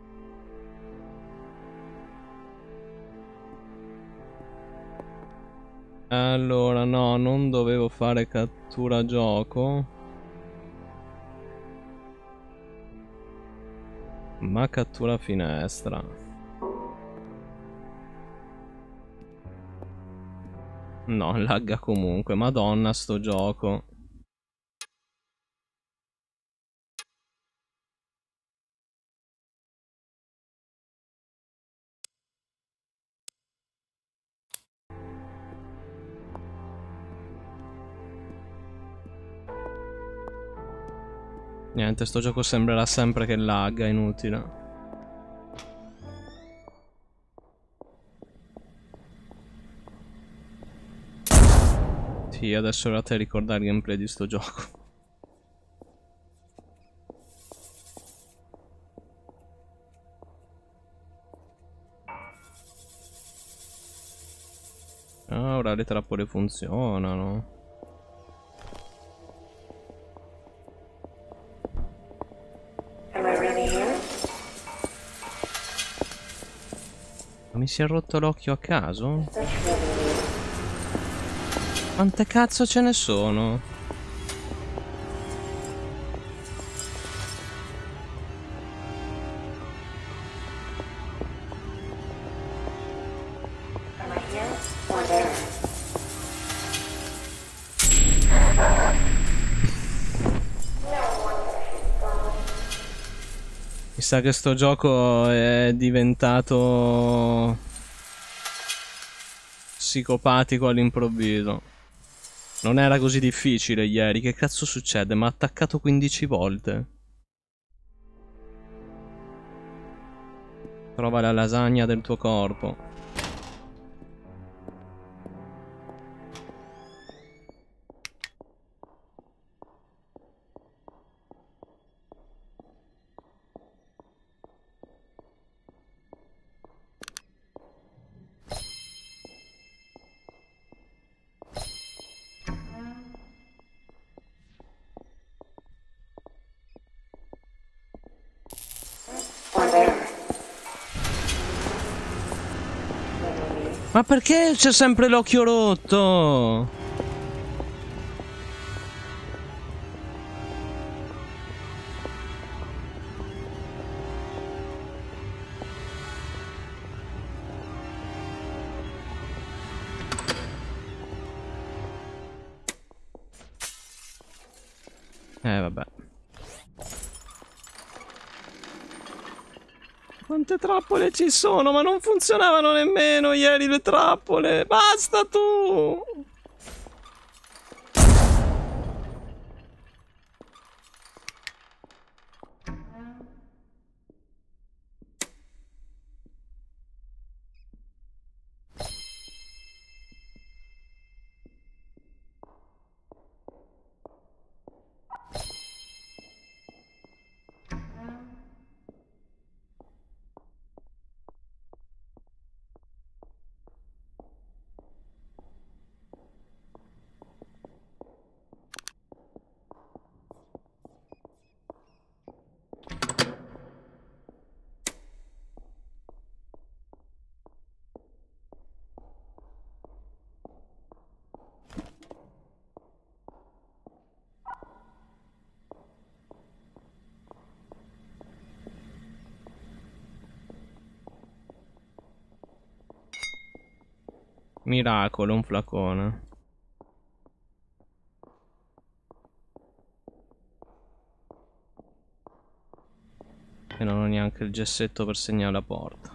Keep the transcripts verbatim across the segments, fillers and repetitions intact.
Allora, no, non dovevo fare cattura gioco. Ma cattura finestra. No, lagga comunque. Madonna, sto gioco. Niente, sto gioco sembrerà sempre che lagga, inutile. Sì, adesso era a te ricordare il gameplay di sto gioco. Ah, ora le trappole funzionano. Ma mi si è rotto l'occhio a caso? Quante cazzo ce ne sono? Mi sa che sto gioco è diventato psicopatico all'improvviso. Non era così difficile ieri, che cazzo succede? Mi ha attaccato quindici volte. Trova la lasagna del tuo corpo. Ma perché c'è sempre l'occhio rotto? Eh vabbè. Quante trappole ci sono? Ma non funzionavano nemmeno ieri le trappole. Basta tu! Miracolo, un flacone. E non ho neanche il gessetto per segnare la porta.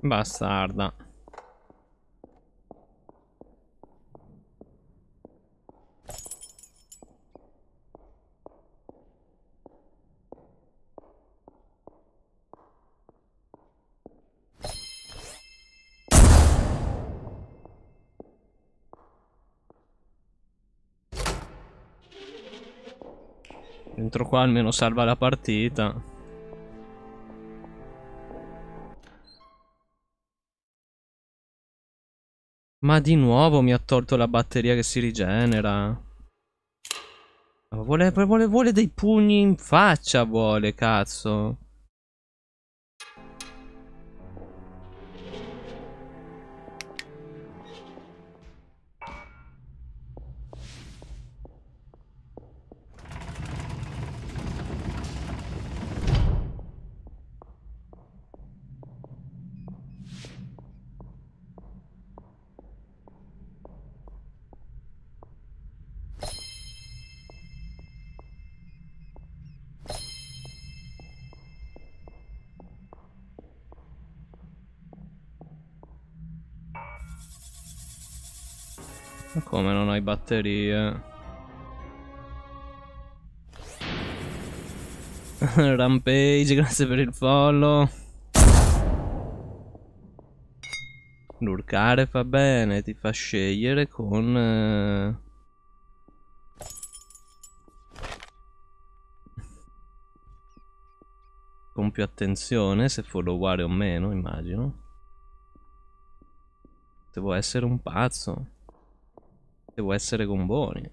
Bastarda. Dentro qua almeno salva la partita. Ma di nuovo mi ha tolto la batteria che si rigenera. Vuole, vuole, vuole dei pugni in faccia, vuole, cazzo. Ma come non hai batterie? Rampage, grazie per il follow. Lurkare fa bene, ti fa scegliere con... Eh... con più attenzione, se followare o meno, immagino. Devo essere un pazzo. Devo essere con buoni.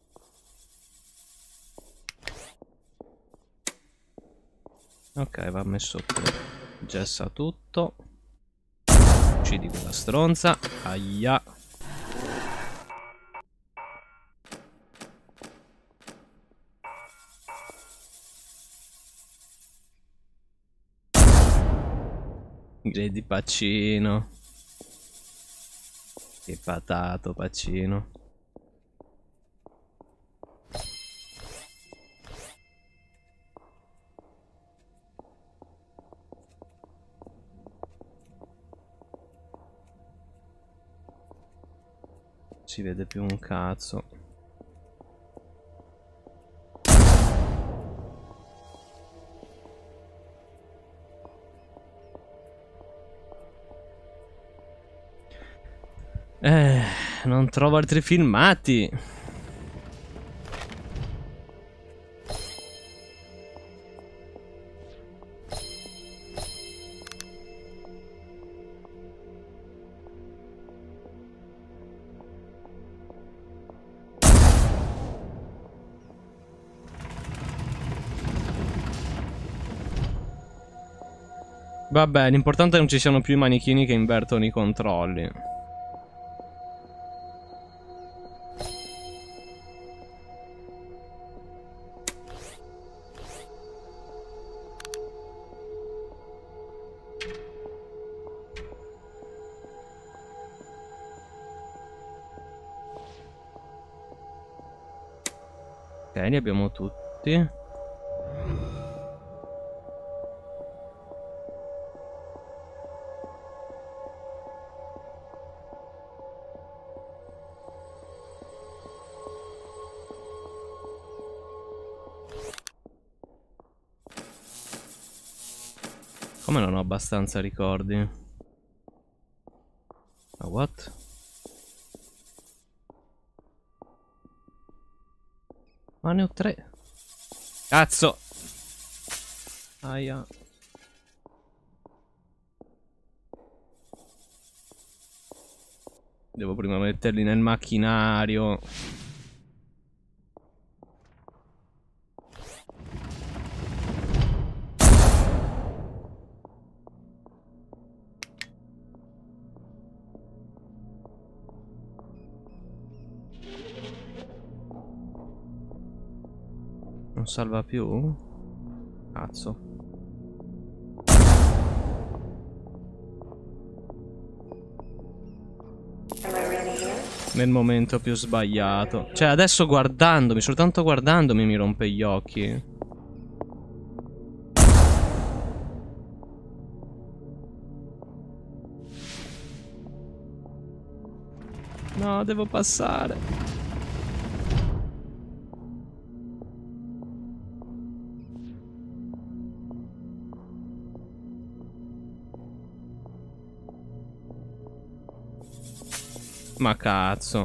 Ok, va messo qui. Gessa tutto. Uccidi quella stronza. Aia. Vedi Pacino. Che patato Pacino. Si vede più un cazzo. Eh, non trovo altri filmati. Vabbè, l'importante è che non ci siano più i manichini che invertono i controlli. Ok, li abbiamo tutti. Come non ho abbastanza ricordi? Ma what? Ma ne ho tre. Cazzo! Aia. Devo prima metterli nel macchinario. Non salva più? Cazzo. Nel momento più sbagliato. Cioè adesso guardandomi, soltanto guardandomi mi rompe gli occhi. No, devo passare. Ma cazzo.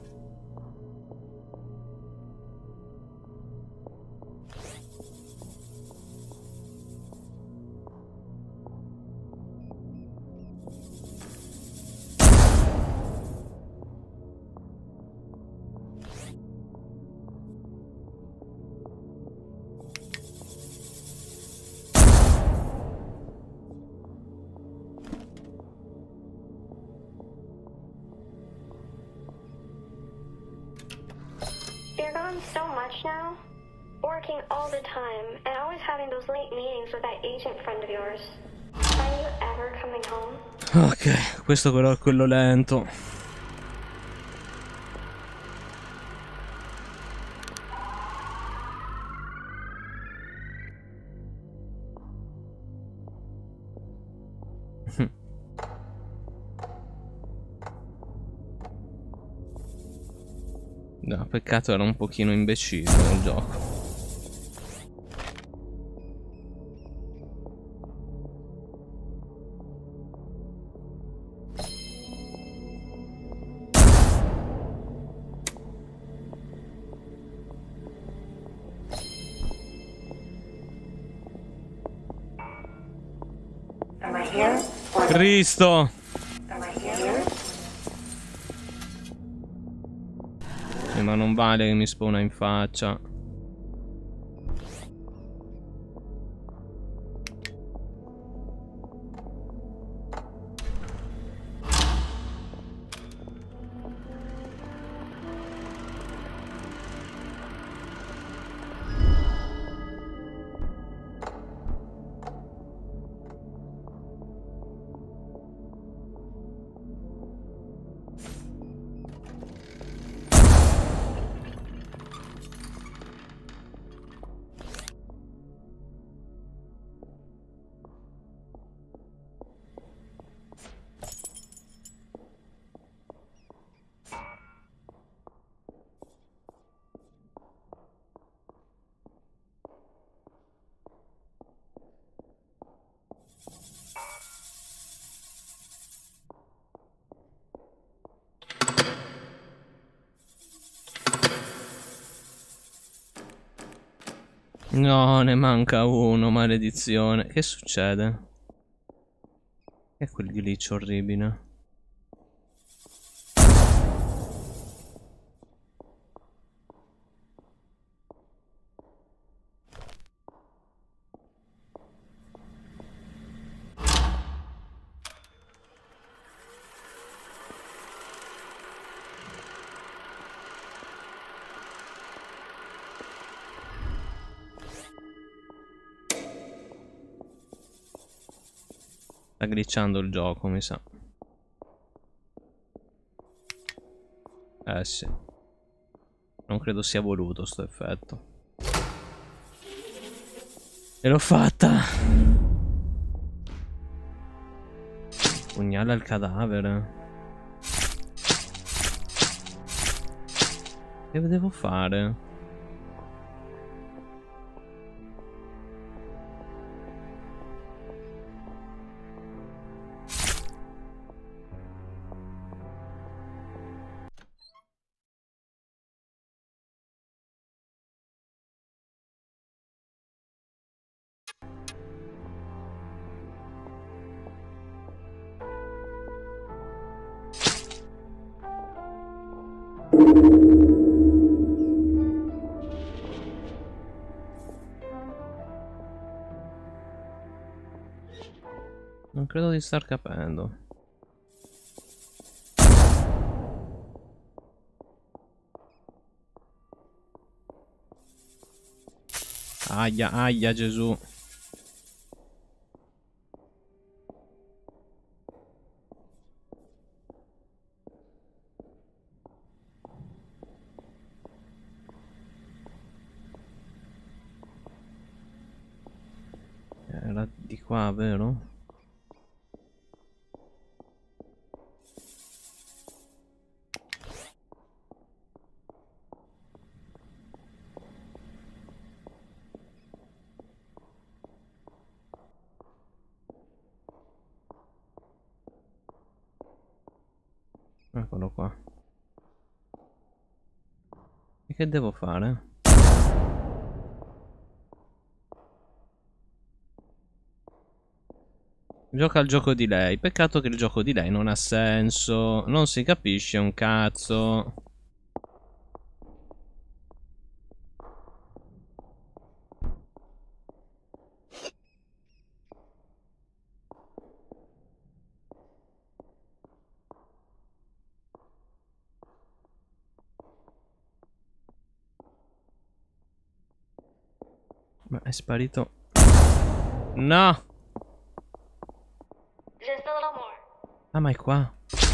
You're gone so much now. Working all the time and always having those late meetings with that agent friend of yours. Are you ever coming home? Ok, questo però è quello lento. No, peccato era un pochino imbecille il gioco. Am I here? Cristo! Am I here? Eh, ma non vale che mi spawna in faccia. No, ne manca uno, maledizione. Che succede? Che è quel glitch orribile? Sta glitchando il gioco, mi sa. Eh sì. Non credo sia voluto sto effetto. E l'ho fatta! Pugnala il cadavere. Che devo fare? Non credo di star capendo. Aia, aia, Gesù. Era di qua, vero? Eccolo qua. E che devo fare? Gioca al gioco di lei. Peccato che il gioco di lei non ha senso. Non si capisce un cazzo. Ma è sparito. No! Just a little more. Ah, ma è qua.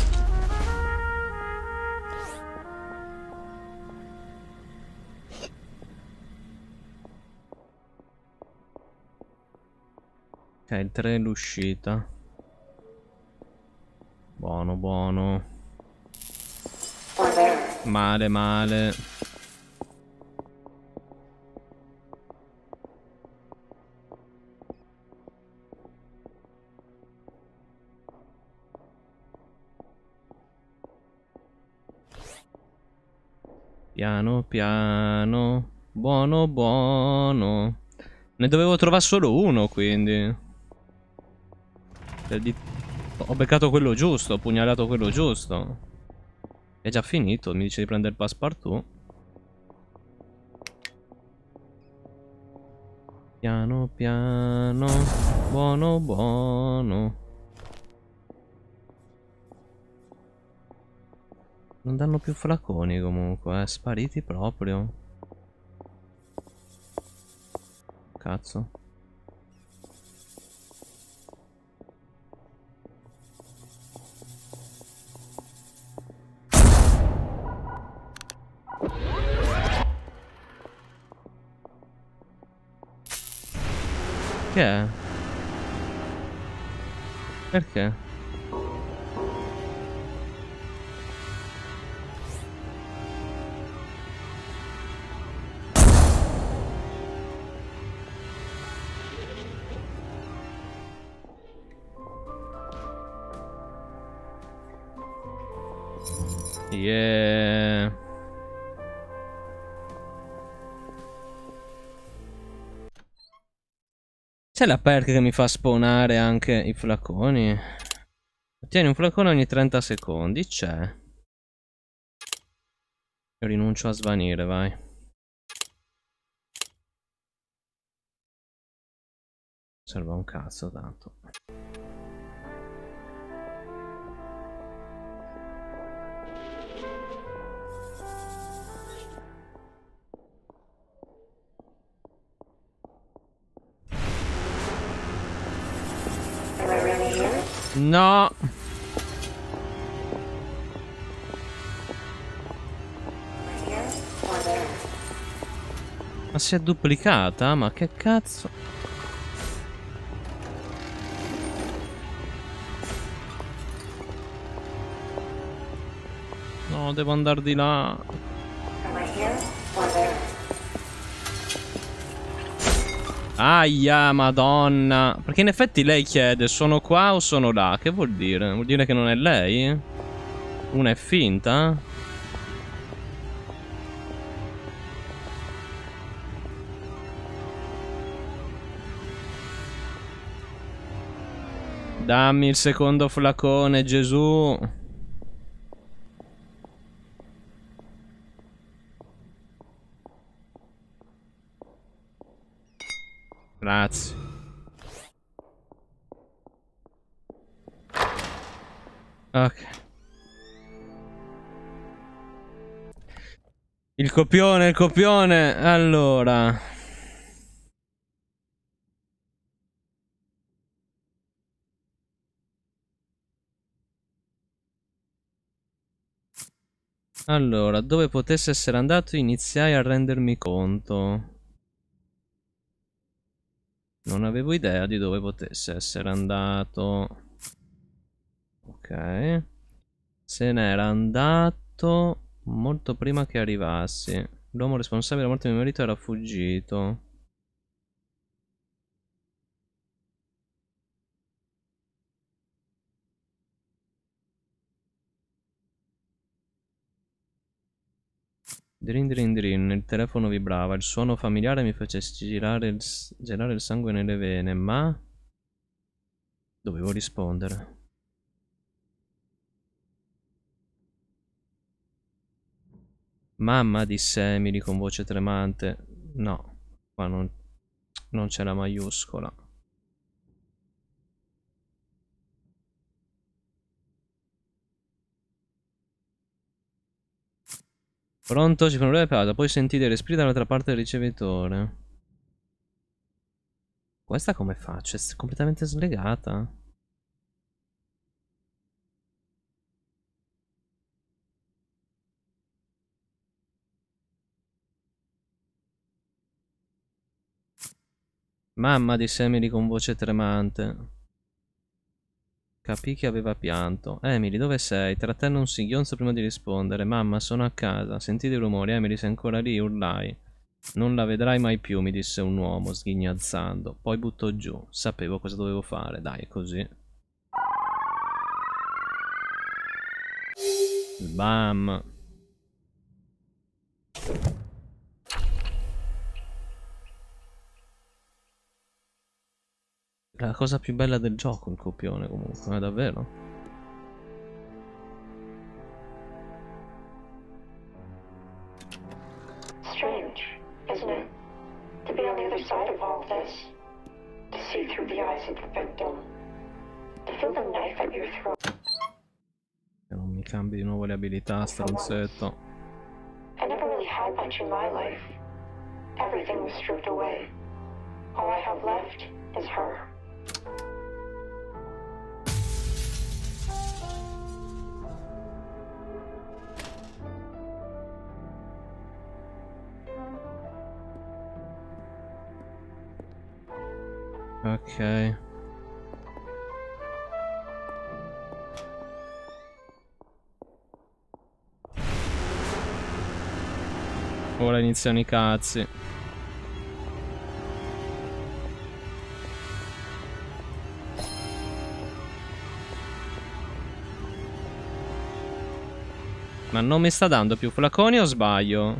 Ok, il tre è l'uscita. Buono, buono. Male, male. Piano, piano. Buono, buono. Ne dovevo trovare solo uno, quindi. Ho beccato quello giusto, ho pugnalato quello giusto. È già finito, mi dice di prendere il passepartout. Piano piano, buono buono. Non danno più flaconi comunque, eh, spariti proprio. Cazzo. Che è? Perché? Yeah. C'è la perk che mi fa spawnare anche i flaconi. Ottieni un flacone ogni trenta secondi. C'è. Io rinuncio a svanire, vai. Serve un cazzo tanto. No. Ma si è duplicata? Ma che cazzo? No, devo andare di là. Aia, madonna. Perché in effetti lei chiede, sono qua o sono là? Che vuol dire? Vuol dire che non è lei? Una è finta? Dammi il secondo flacone, Gesù. Grazie. Ok. Il copione, il copione. Allora. Allora, dove potesse essere andato iniziai a rendermi conto. Non avevo idea di dove potesse essere andato. Ok. Se n'era andato molto prima che arrivassi. L'uomo responsabile della morte di mio marito era fuggito. Drin drin drin, il telefono vibrava, il suono familiare mi fece girare il, girare il sangue nelle vene, ma dovevo rispondere. Mamma, disse Emily con voce tremante. No, qua non, non c'è la maiuscola. Pronto? Ci fa un breve pausa, poi sentite i respiri dall'altra parte del ricevitore. Questa come faccio? È completamente slegata. Mamma, disse Emily con voce tremante. Capì che aveva pianto. Emily, dove sei? Trattenne un singhiozzo prima di rispondere. Mamma, sono a casa. Sentite i rumori. Emily, sei ancora lì? Urlai. Non la vedrai mai più, mi disse un uomo, sghignazzando. Poi buttò giù. Sapevo cosa dovevo fare. Dai, così. Bam. La cosa più bella del gioco, il copione, comunque, è davvero. Strange, isn't it? To be on the other side of all this. To see through the eyes of the victim. To feel the knife at your throat. Che non mi cambi di nuovo le abilità, stronzetto. I never really had much in my life. Everything was stripped away. All I have left is her. Ok. Ora iniziano i cazzi. Ma non mi sta dando più flaconi o sbaglio?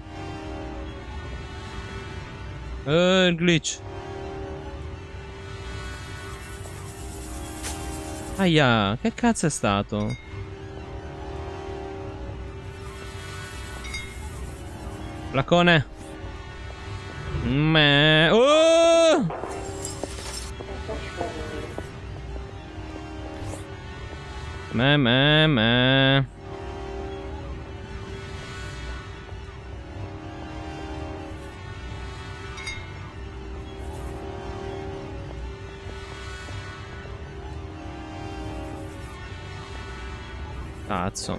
Eh, il glitch. Aia, che cazzo è stato? Flacone. Me. Oh! Me, me, me. Cazzo.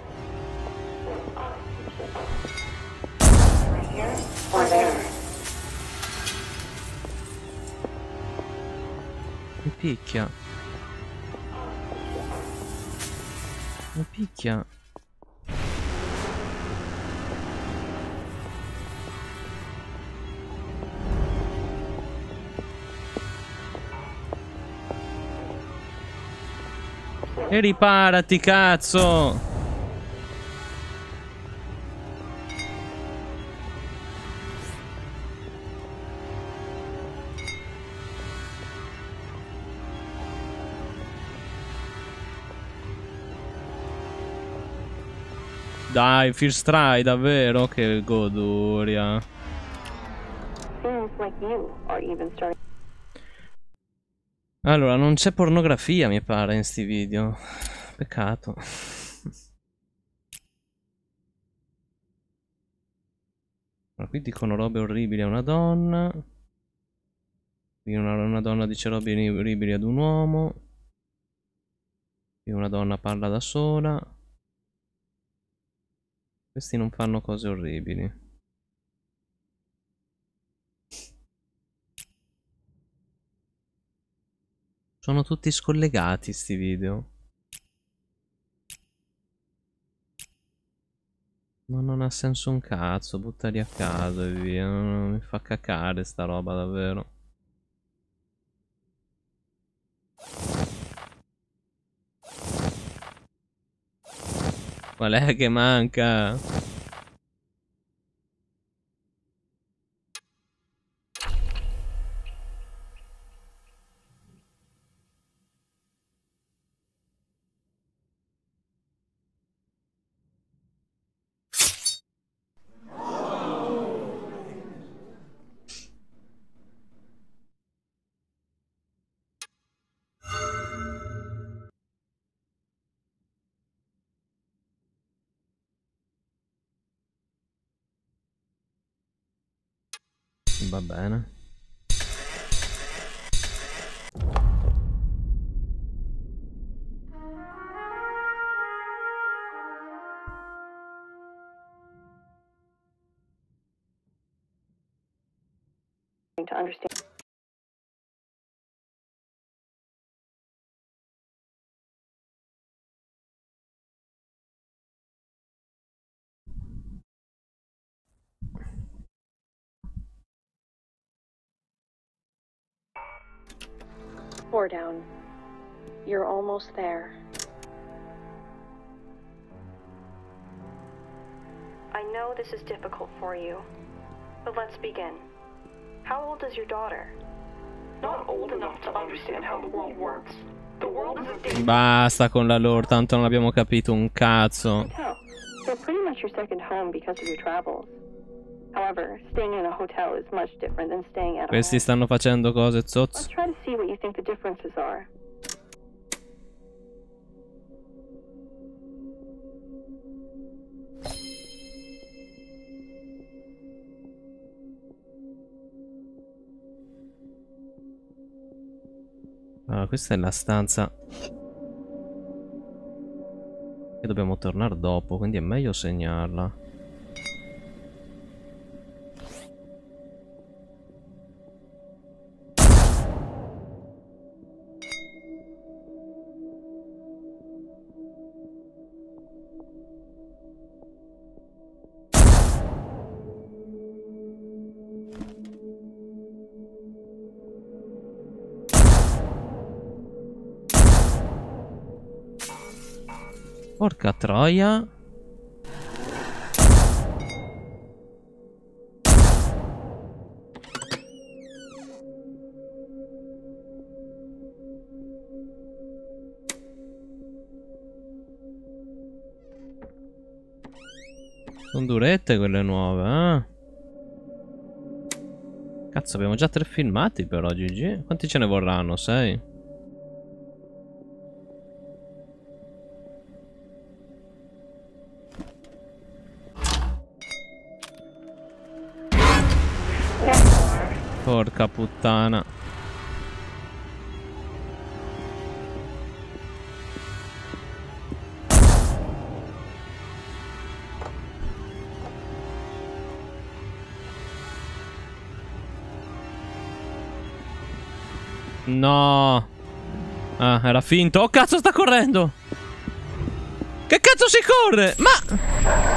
Mi picchia. Mi picchia. E riparati, cazzo! Dai, First Try, davvero? Che goduria. Allora, non c'è pornografia, mi pare, in sti video. Peccato. Ma qui dicono robe orribili a una donna. Qui una, una donna dice robe orribili ad un uomo. Qui una donna parla da sola. Questi non fanno cose orribili. Sono tutti scollegati sti video. Ma non ha senso un cazzo, buttali a caso e via. Non mi fa cacare sta roba davvero. Qual è che manca? Va bene. To understand. Four down. You're almost there. I know this is difficult for you, but let's begin. How old is your daughter? Not old enough to understand how the world works. The world is a dangerous... Basta con la lore, tanto non abbiamo capito un cazzo. Hotel. They're pretty much your second home because of your travels. However, staying in a hotel is much different than staying at a Questi home. stanno facendo cose Let's zozz. try to see what you think the differences are. Allora, questa è la stanza che dobbiamo tornare dopo, quindi è meglio segnarla. Porca troia. Sono durette quelle nuove, eh? Cazzo, abbiamo già tre filmati però, G G. Quanti ce ne vorranno? Sei? Porca puttana. No. Ah, era finto. Oh cazzo, sta correndo. Che cazzo si corre? Ma...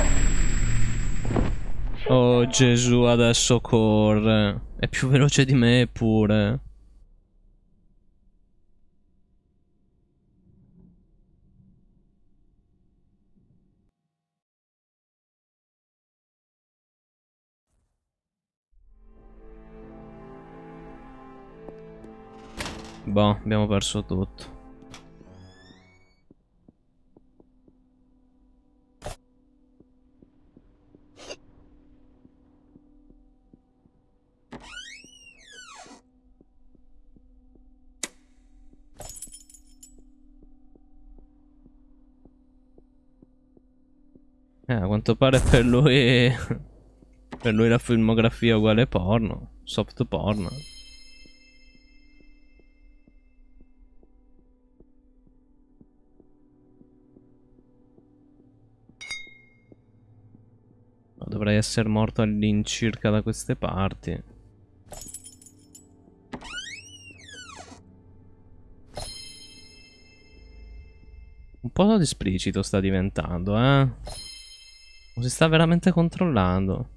Oh Gesù, adesso corre. È più veloce di me pure. Boh, abbiamo perso tutto. Eh, a quanto pare per lui... per lui la filmografia è uguale porno. Soft porno. No, dovrei essere morto all'incirca da queste parti. Un po' esplicito sta diventando, eh. Non si sta veramente controllando.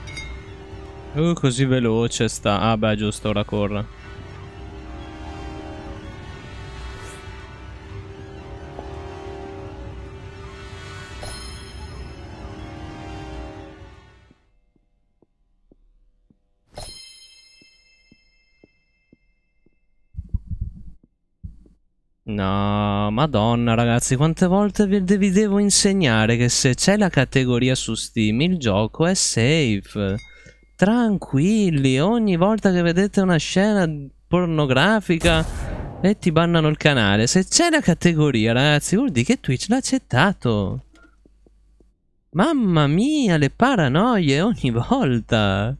Uh, così veloce sta. Ah beh, giusto, ora corre. No, madonna ragazzi, quante volte vi vi devo insegnare che se c'è la categoria su Steam il gioco è safe. Tranquilli, ogni volta che vedete una scena pornografica e ti bannano il canale, se c'è la categoria ragazzi vuol dire che Twitch l'ha accettato. Mamma mia, le paranoie ogni volta.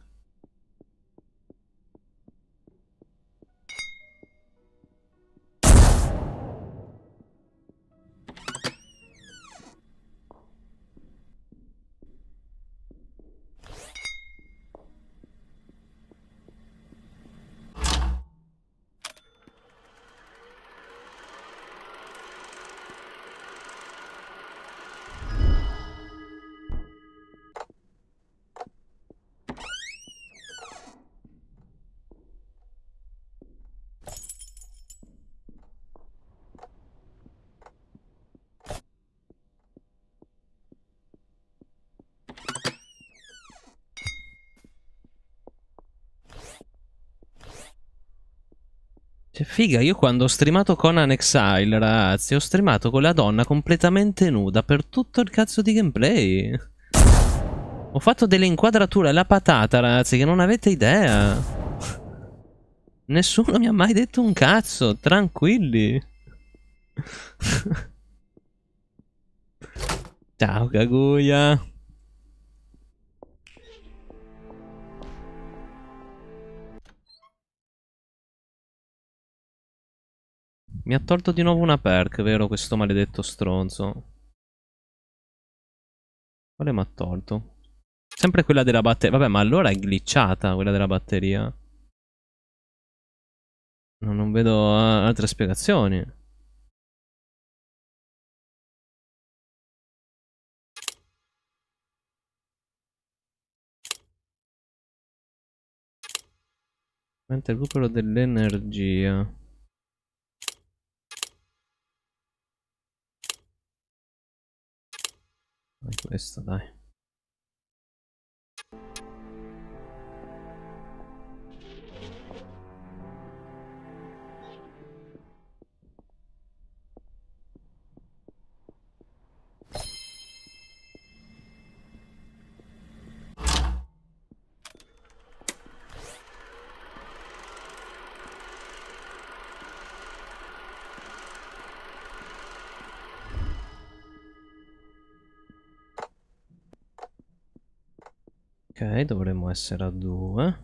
Cioè, figa, io quando ho streamato Conan Exile, ragazzi, ho streamato con la donna completamente nuda per tutto il cazzo di gameplay. Ho fatto delle inquadrature alla patata, ragazzi, che non avete idea. Nessuno mi ha mai detto un cazzo, tranquilli. Ciao, Kaguya. Mi ha tolto di nuovo una perk, vero, questo maledetto stronzo. Quale mi ha tolto? Sempre quella della batteria. Vabbè, ma allora è glitchata quella della batteria. No, non vedo uh, altre spiegazioni. Mentre recupero dell'energia. Dai, questo, dai. Ok, dovremmo essere a due.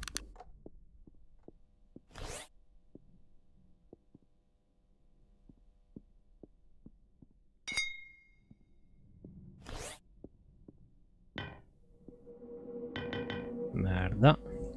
Merda.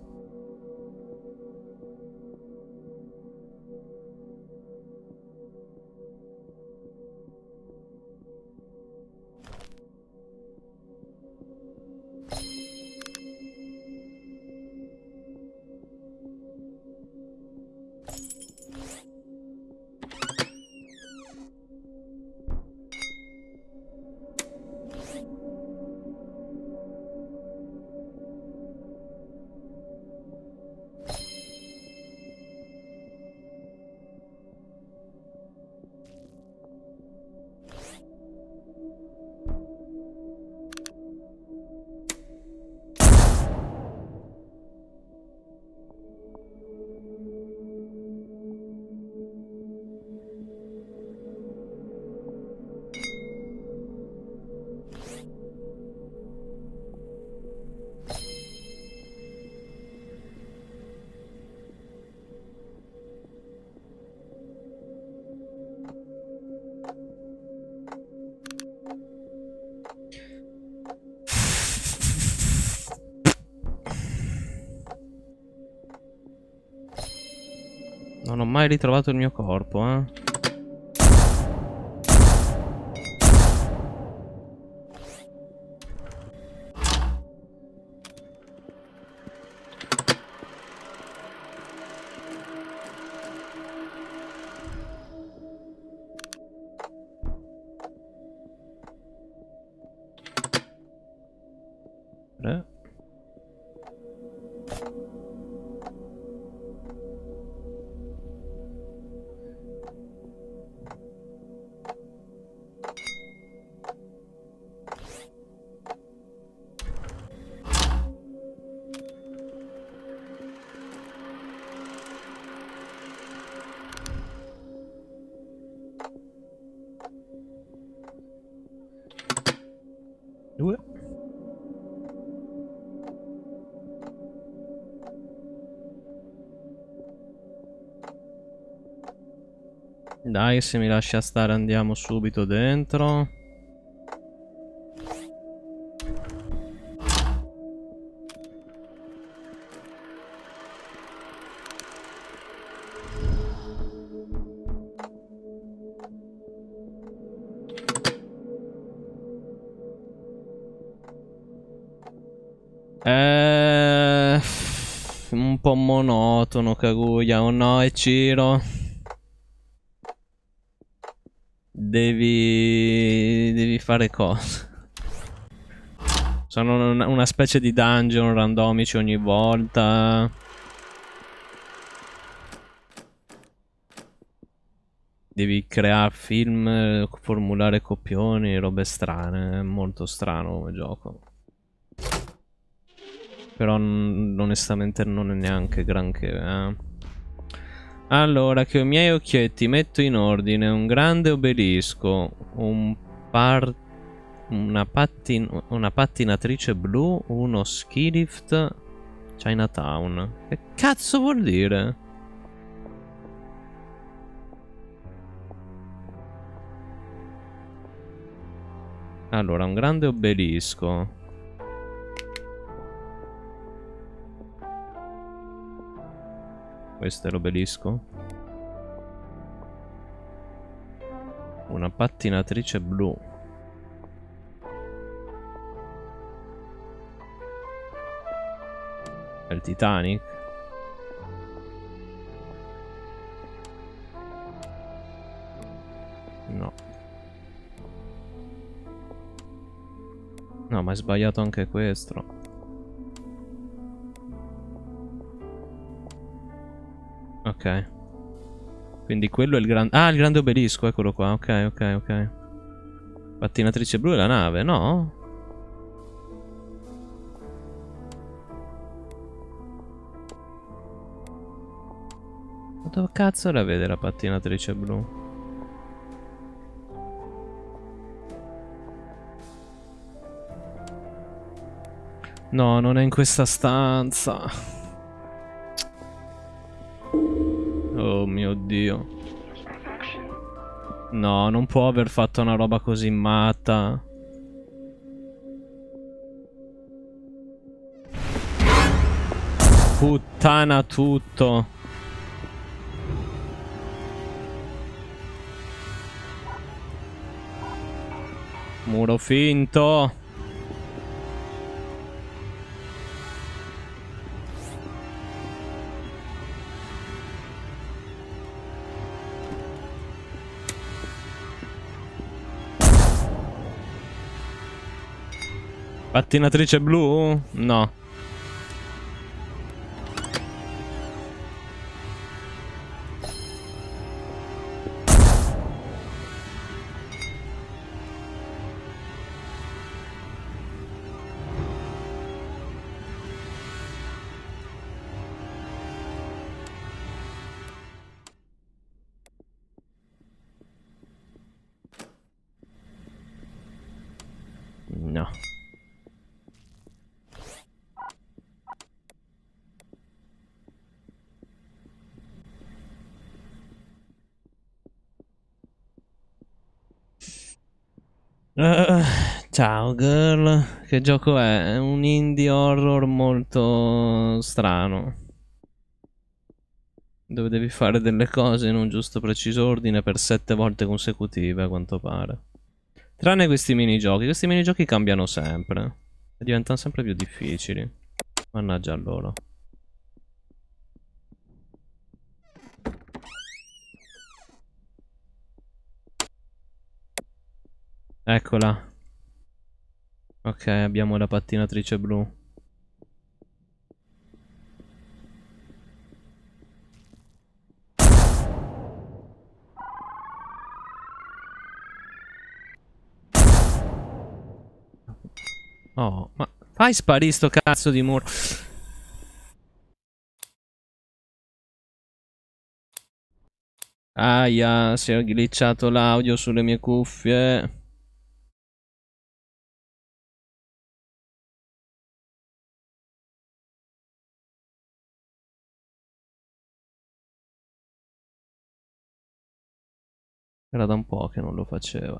Non ho mai ritrovato il mio corpo, eh. Eh. due. Dai, se mi lascia stare andiamo subito dentro. Eh, un po' monotono, Kaguya. Oh no, è Ciro. Devi... Devi fare cose. Sono una, una specie di dungeon randomici ogni volta. Devi creare film, formulare copioni, robe strane. È molto strano come gioco. Però onestamente non è neanche granché, eh. Allora, che ho i miei occhietti metto in ordine un grande obelisco, un par... una, pattin... una pattinatrice blu, uno ski lift, Chinatown. Che cazzo vuol dire? Allora, un grande obelisco. Questo è l'obelisco. Una pattinatrice blu. È il Titanic? No. No, ma è sbagliato anche questo. Ok. Quindi quello è il grande... Ah, il grande obelisco, eccolo qua. Ok, ok, ok. Pattinatrice blu è la nave, no? Ma dove cazzo la vede la pattinatrice blu? No, non è in questa stanza. Oh mio Dio. No, non può aver fatto una roba così matta. Puttana tutto. Muro finto. Pattinatrice blu? No. No. Uh, ciao girl. Che gioco è? È un indie horror molto strano, dove devi fare delle cose in un giusto preciso ordine per sette volte consecutive, a quanto pare. Tranne questi minigiochi. Questi minigiochi cambiano sempre e diventano sempre più difficili. Mannaggia a loro. Eccola. Ok, abbiamo la pattinatrice blu. Oh, ma fai sparire sto cazzo di muro. Aia, si è glitchato l'audio sulle mie cuffie. Era da un po' che non lo faceva.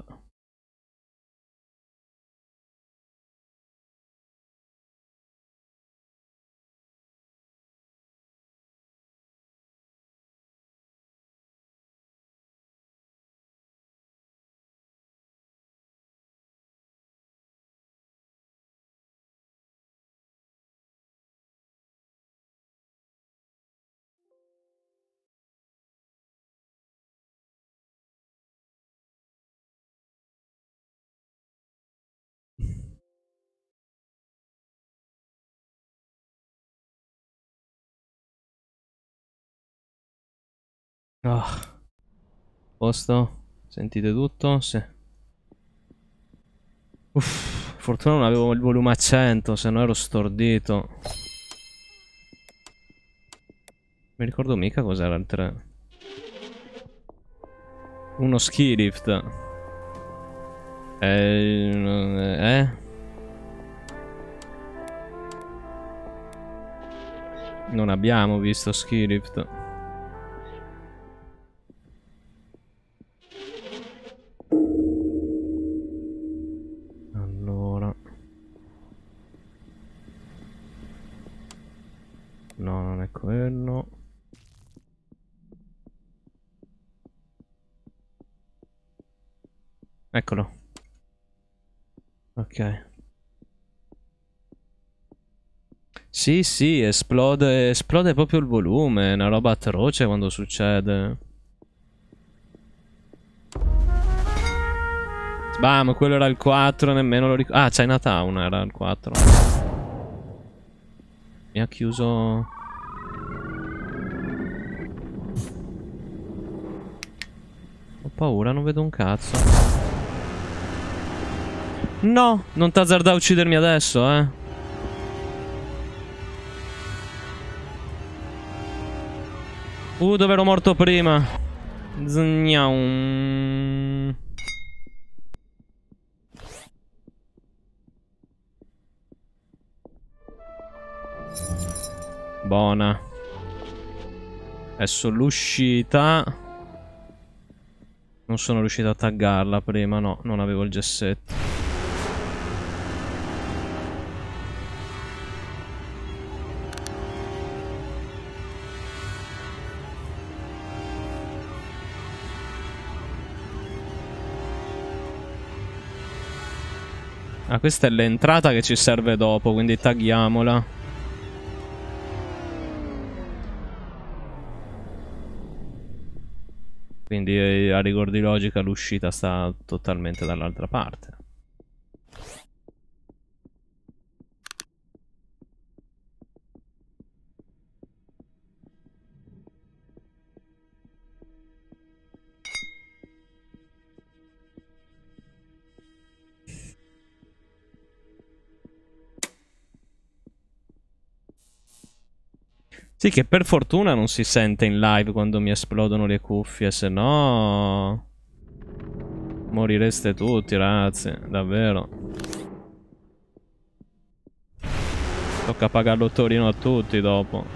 Ah. Posto? Sentite tutto? Sì. Uff, fortuna non avevo il volume a cento, se no ero stordito. Mi ricordo mica cos'era il tre. Uno ski lift. Eh? Eh? Non abbiamo visto ski lift. Allora. No, non è quello. Eccolo. Ok. Sì, sì, esplode, esplode proprio il volume. È una roba atroce quando succede. Bam, quello era il quattro, nemmeno lo ricordo. Ah, Chinatown era il quattro. Mi ha chiuso... Ho paura, non vedo un cazzo. No, non t'azzarda a uccidermi adesso, eh. Uh, dove ero morto prima. Zgnaum. Buona. Adesso l'uscita. Non sono riuscito a taggarla prima, no, non avevo il gessetto. Ah, questa è l'entrata che ci serve dopo, quindi tagliamola. Quindi eh, a rigor di logica l'uscita sta totalmente dall'altra parte. Sì, che per fortuna non si sente in live quando mi esplodono le cuffie, se no... morireste tutti, ragazzi, davvero. Tocca pagare l'ottorino a tutti dopo.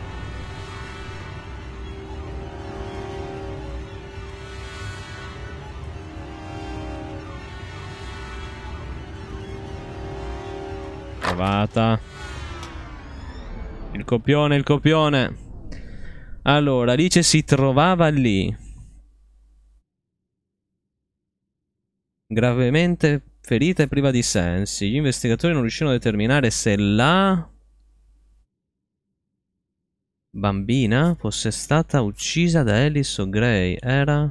Provata. Il copione, il copione. Allora, Alice si trovava lì. Gravemente ferita e priva di sensi. Gli investigatori non riuscirono a determinare se la bambina fosse stata uccisa da Alice o Gray. Era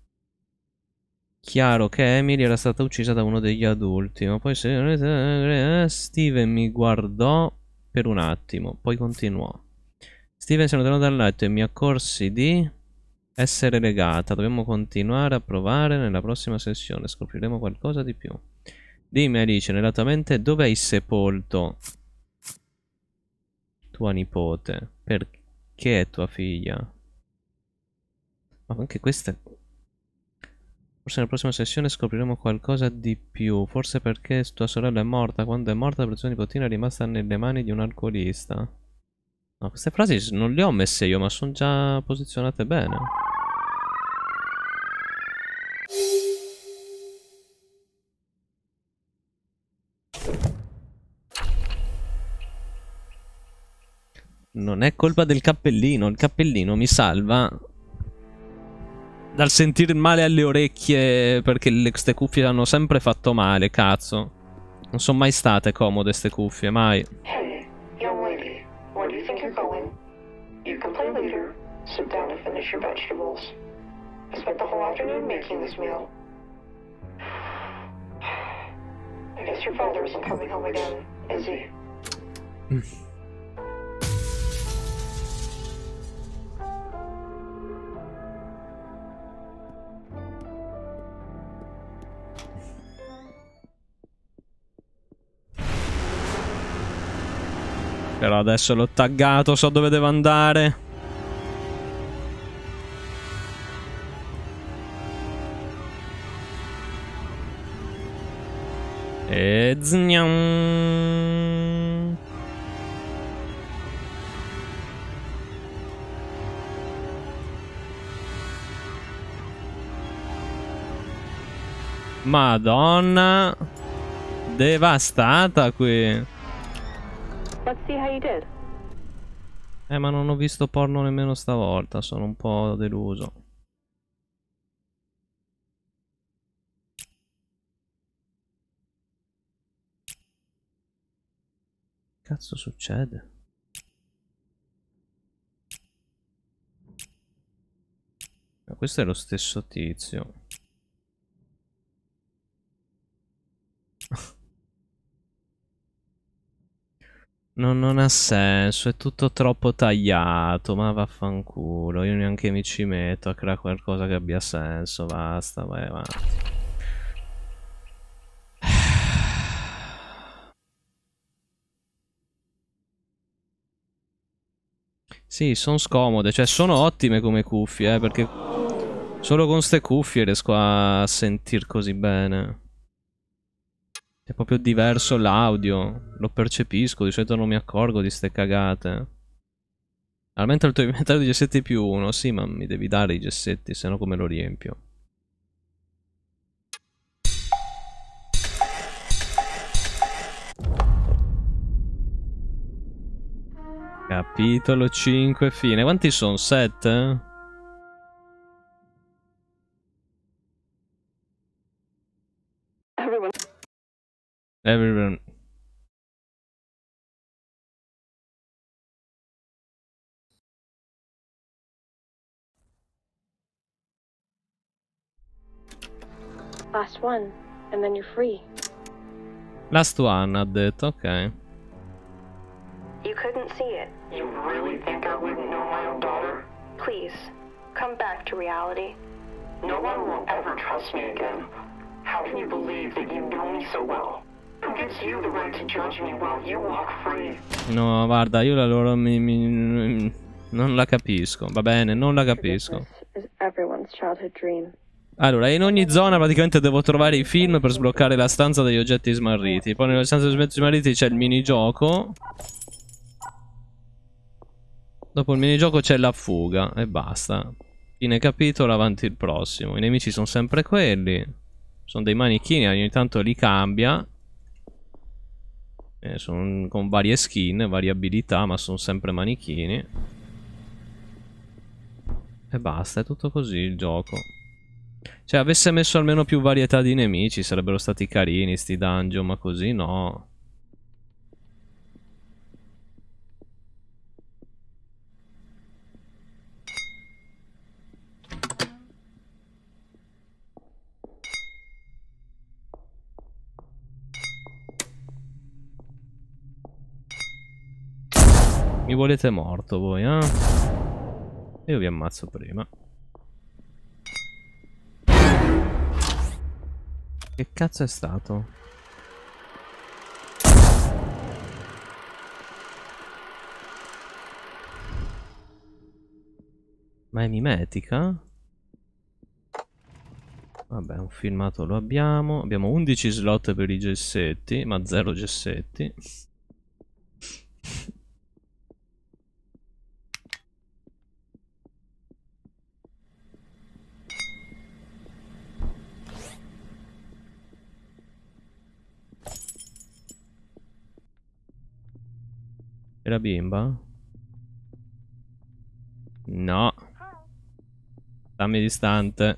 chiaro che Emily era stata uccisa da uno degli adulti. Ma poi se... Steven mi guardò per un attimo, poi continuò. Steven si allontanò dal letto e mi accorsi di essere legata. Dobbiamo continuare a provare nella prossima sessione. Scopriremo qualcosa di più. Dimmi, Alice, nella tua mente dove hai sepolto tua nipote? Perché è tua figlia? Ma anche questa... Forse nella prossima sessione scopriremo qualcosa di più. Forse perché tua sorella è morta. Quando è morta la tua nipotina è rimasta nelle mani di un alcolista. No, queste frasi non le ho messe io, ma sono già posizionate bene. Non è colpa del cappellino. Il cappellino mi salva dal sentire male alle orecchie, perché le, queste cuffie hanno sempre fatto male, cazzo. Non sono mai state comode ste cuffie, mai. Hey, young lady, where do you think you're going? You can play later. Sit down and finish your vegetables. I spent the whole afternoon making this meal. I guess your father isn't coming home again, is he? Però adesso l'ho taggato, so dove devo andare. E zgnam. Madonna. Devastata qui. Let's see how you did. Eh, ma non ho visto porno nemmeno stavolta, sono un po' deluso. Cazzo succede? Ma questo è lo stesso tizio. Non, non ha senso, è tutto troppo tagliato, ma vaffanculo, io neanche mi ci metto a creare qualcosa che abbia senso, basta, vai avanti. Sì, sono scomode, cioè sono ottime come cuffie, eh, perché solo con ste cuffie riesco a sentir così bene. È proprio diverso l'audio, lo percepisco, di solito non mi accorgo di ste cagate. Aumenta il tuo inventario di gessetti più uno, sì, ma mi devi dare i gessetti, se no come lo riempio? Capitolo cinque, fine. Quanti sono? sette? Everyone. Everyone. Last one, and then you're free. Last one, ha detto, ok. You couldn't see it. You really think I wouldn't know my own daughter? Please, come back to reality. No one will ever trust me again. How can you believe that you know me so well? Who gives you the right to judge me while you walk free? No, guarda, io la loro mi, mi, non la capisco. Va bene, non la capisco. Is everyone's childhood dream. Allora, in ogni zona praticamente devo trovare i film per sbloccare la stanza degli oggetti smarriti. Poi nella stanza degli oggetti smarriti c'è il minigioco. Dopo il minigioco c'è la fuga e basta. Fine capitolo, avanti il prossimo. I nemici sono sempre quelli. Sono dei manichini, ogni tanto li cambia. Eh, sono con varie skin, varie abilità, ma sono sempre manichini. E basta, è tutto così il gioco. Cioè, avesse messo almeno più varietà di nemici, sarebbero stati carini sti dungeon, ma così no. Mi volete morto voi, eh? Io vi ammazzo prima. Che cazzo è stato? Ma è mimetica? Vabbè, un filmato lo abbiamo. Abbiamo undici slot per i gessetti, ma zero gessetti. E la bimba? Dammi distante.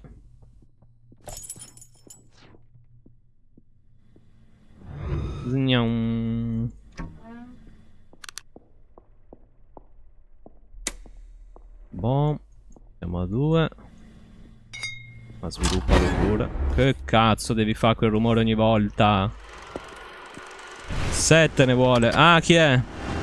Zgnam. Boh. Siamo a due. Ma sviluppalo pure. Che cazzo devi fare quel rumore ogni volta? Sette ne vuole. Ah, chi è?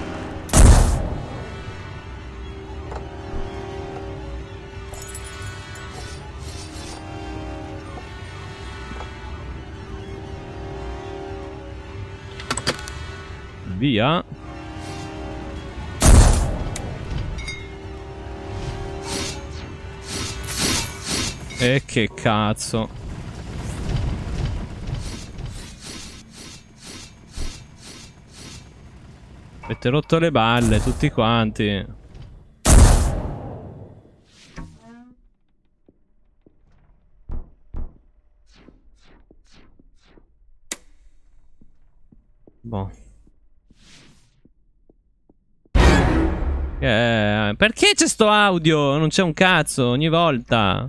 Via. E che cazzo. Avete rotto le balle tutti quanti. Boh. Eh, perché c'è sto audio? Non c'è un cazzo ogni volta.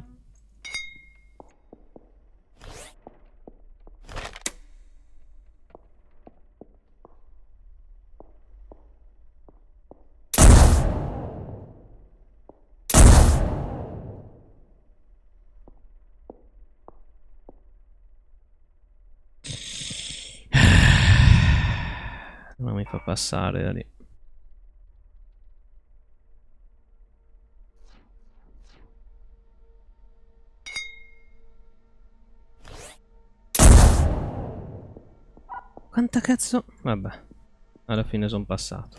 Non mi fa passare da lì. Quanta cazzo? Vabbè. Alla fine sono passato.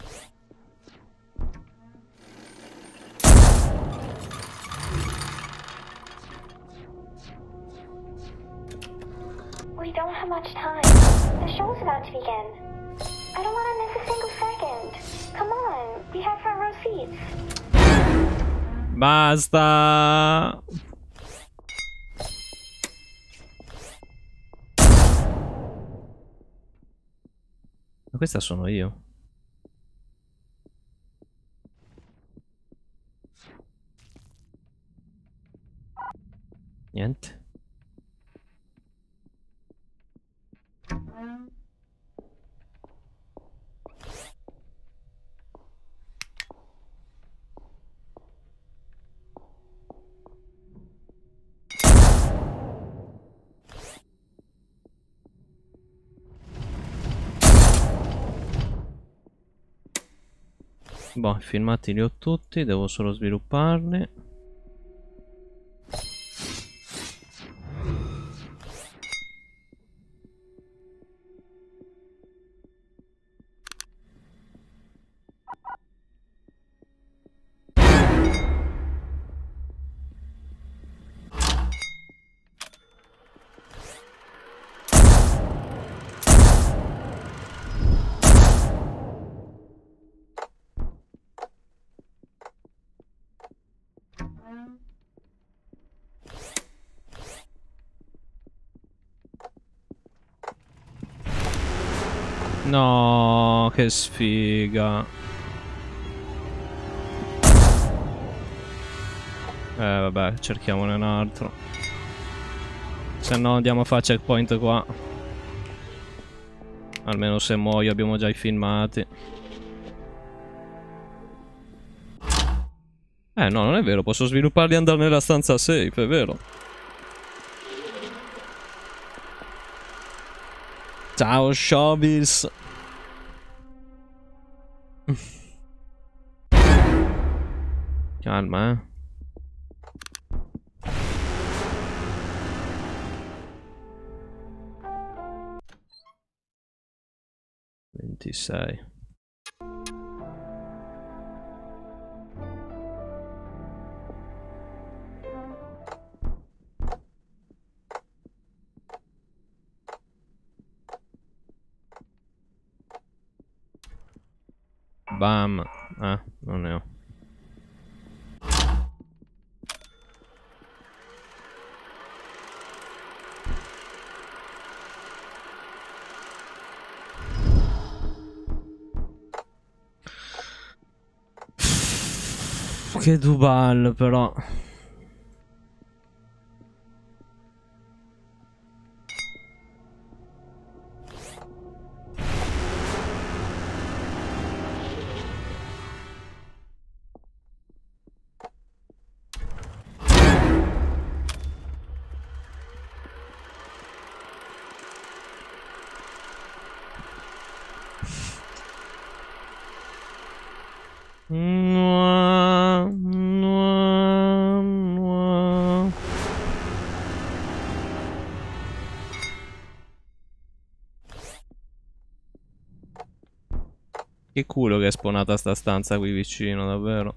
We don't have much time. The show's about to begin. I don't want to miss a single second. Come on, we have front row seats. Basta. Ma questa sono io. Niente. Boh, i filmati li ho tutti, devo solo svilupparli. No, che sfiga. Eh vabbè, cerchiamone un altro. Se no andiamo a fare checkpoint qua. Almeno se muoio abbiamo già i filmati. Eh no, non è vero, posso svilupparli e andare nella stanza safe, è vero. Ciao Showbiz. Calma, eh. ventisei. Bam. Ah, non ne ho. Che Dubal però. Che culo che è spawnata sta stanza qui vicino, davvero.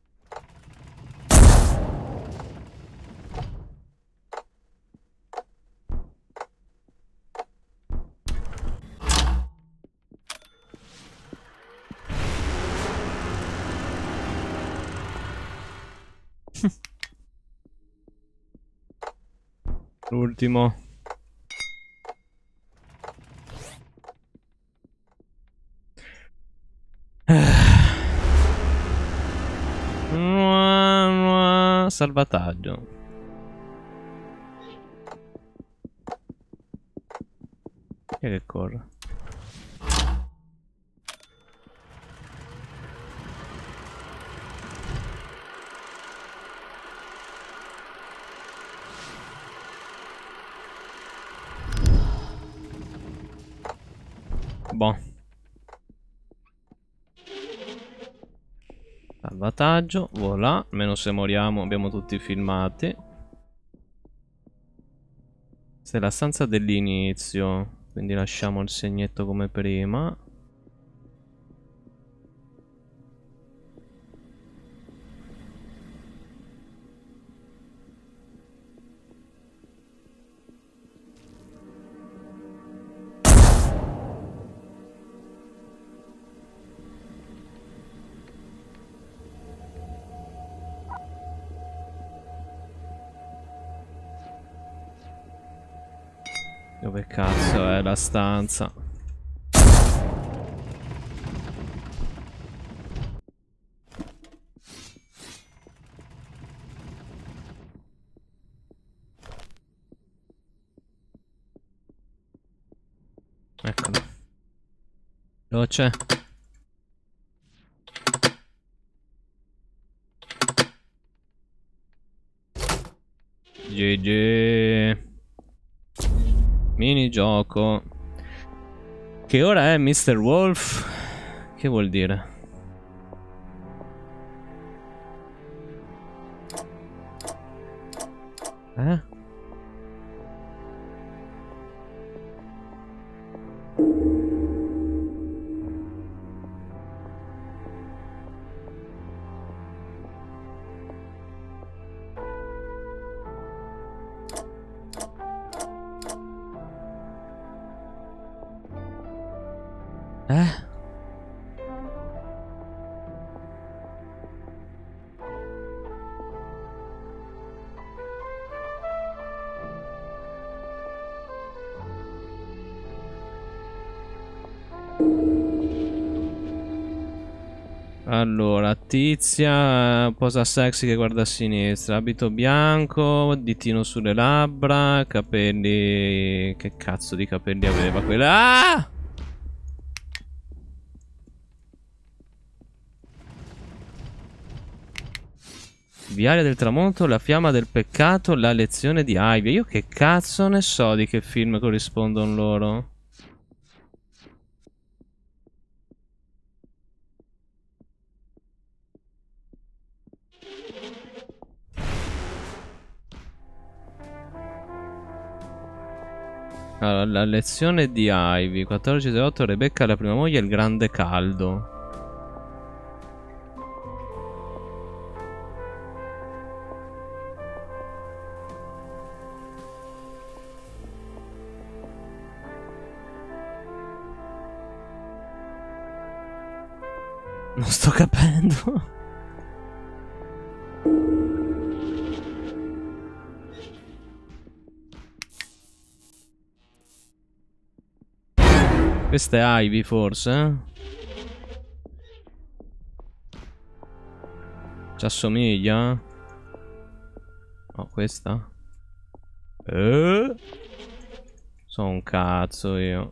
L'ultimo. Salvataggio. Chi è che corre? Boh. Salvataggio, voilà. Almeno se moriamo abbiamo tutti i filmati. Questa è la stanza dell'inizio, quindi lasciamo il segnetto come prima. Dove cazzo è la stanza? Eccolo. Veloce. G G. Minigioco. Che ora è mister Wolf? Che vuol dire? Eh? Eh? Allora, tizia, posa sexy che guarda a sinistra, abito bianco, ditino sulle labbra, capelli... Che cazzo di capelli aveva quella? Ah! Viale del tramonto, la fiamma del peccato, la lezione di Ivy. Io che cazzo ne so di che film corrispondono loro? Allora, la lezione di Ivy, quattordici zero otto, Rebecca la prima moglie, il grande caldo. Non sto capendo. Questa è Ivy forse? Ci assomiglia? Oh, questa? Eh? So un cazzo io.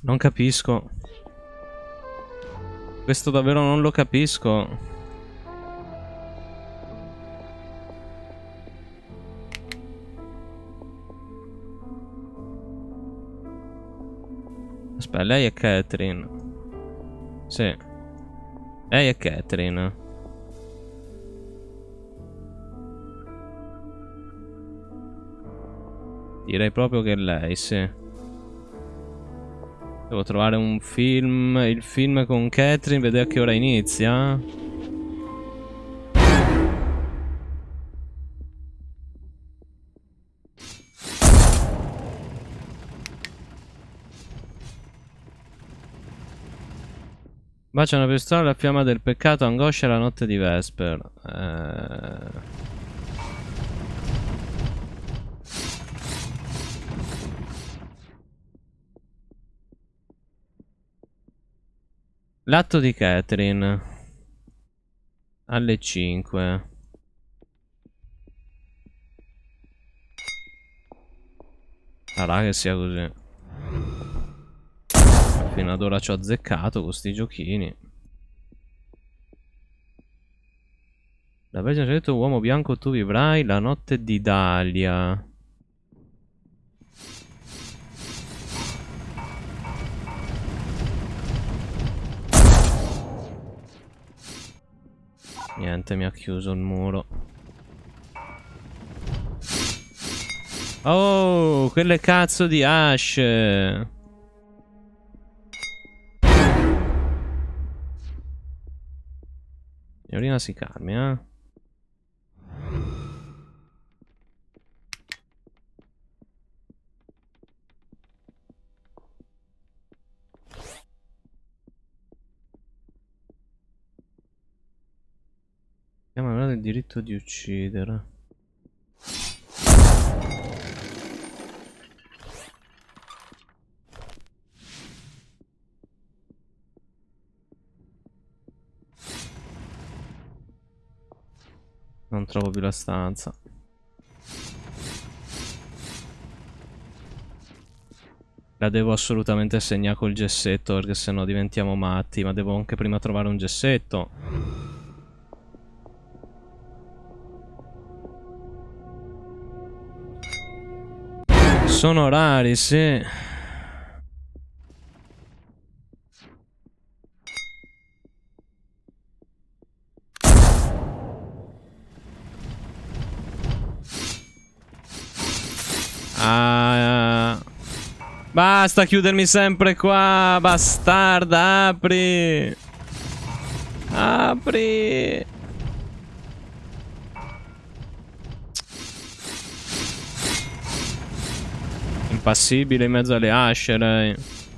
Non capisco. Questo davvero non lo capisco. Aspetta, lei è Catherine. Sì. Lei è Catherine. Direi proprio che è lei, sì. Devo trovare un film, il film con Catherine, vedere a che ora inizia. Bacia una pistola, la fiamma del peccato, angoscia la notte di Vesper. Eh... L'atto di Catherine. Alle cinque. Sarà che sia così. Fino ad ora ci ho azzeccato con sti giochini. La Vergine ci ha detto: uomo bianco, tu vivrai la notte di Dahlia. Niente, mi ha chiuso il muro. Oh, quelle cazzo di Ash. Signorina si calmi, eh. Chiama il diritto di uccidere. Non trovo più la stanza. La devo assolutamente segnare col gessetto, perché sennò diventiamo matti. Ma devo anche prima trovare un gessetto. Sono rari, sì. Ah, basta chiudermi sempre qua, bastarda, apri. Apri. Impassibile in mezzo alle asce, lei.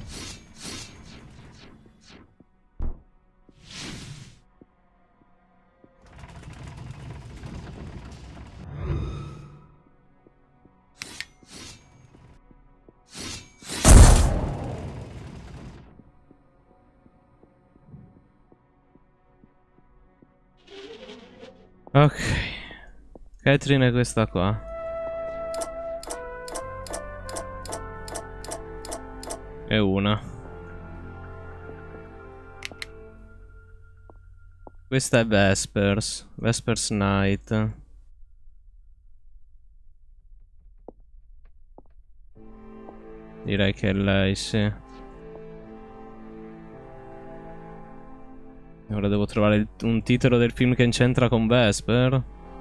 Ok. Catherine è questa qua. È una. Questa è Vespers. Vespers Night. Direi che è lei, sì. Ora devo trovare il, un titolo del film che c'entra con Vesper.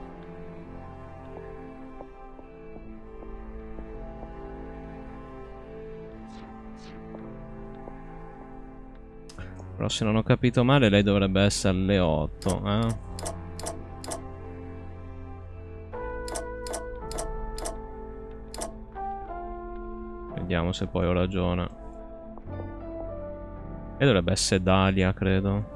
Però se non ho capito male lei dovrebbe essere alle otto, eh? Vediamo se poi ho ragione. E dovrebbe essere Dahlia, credo.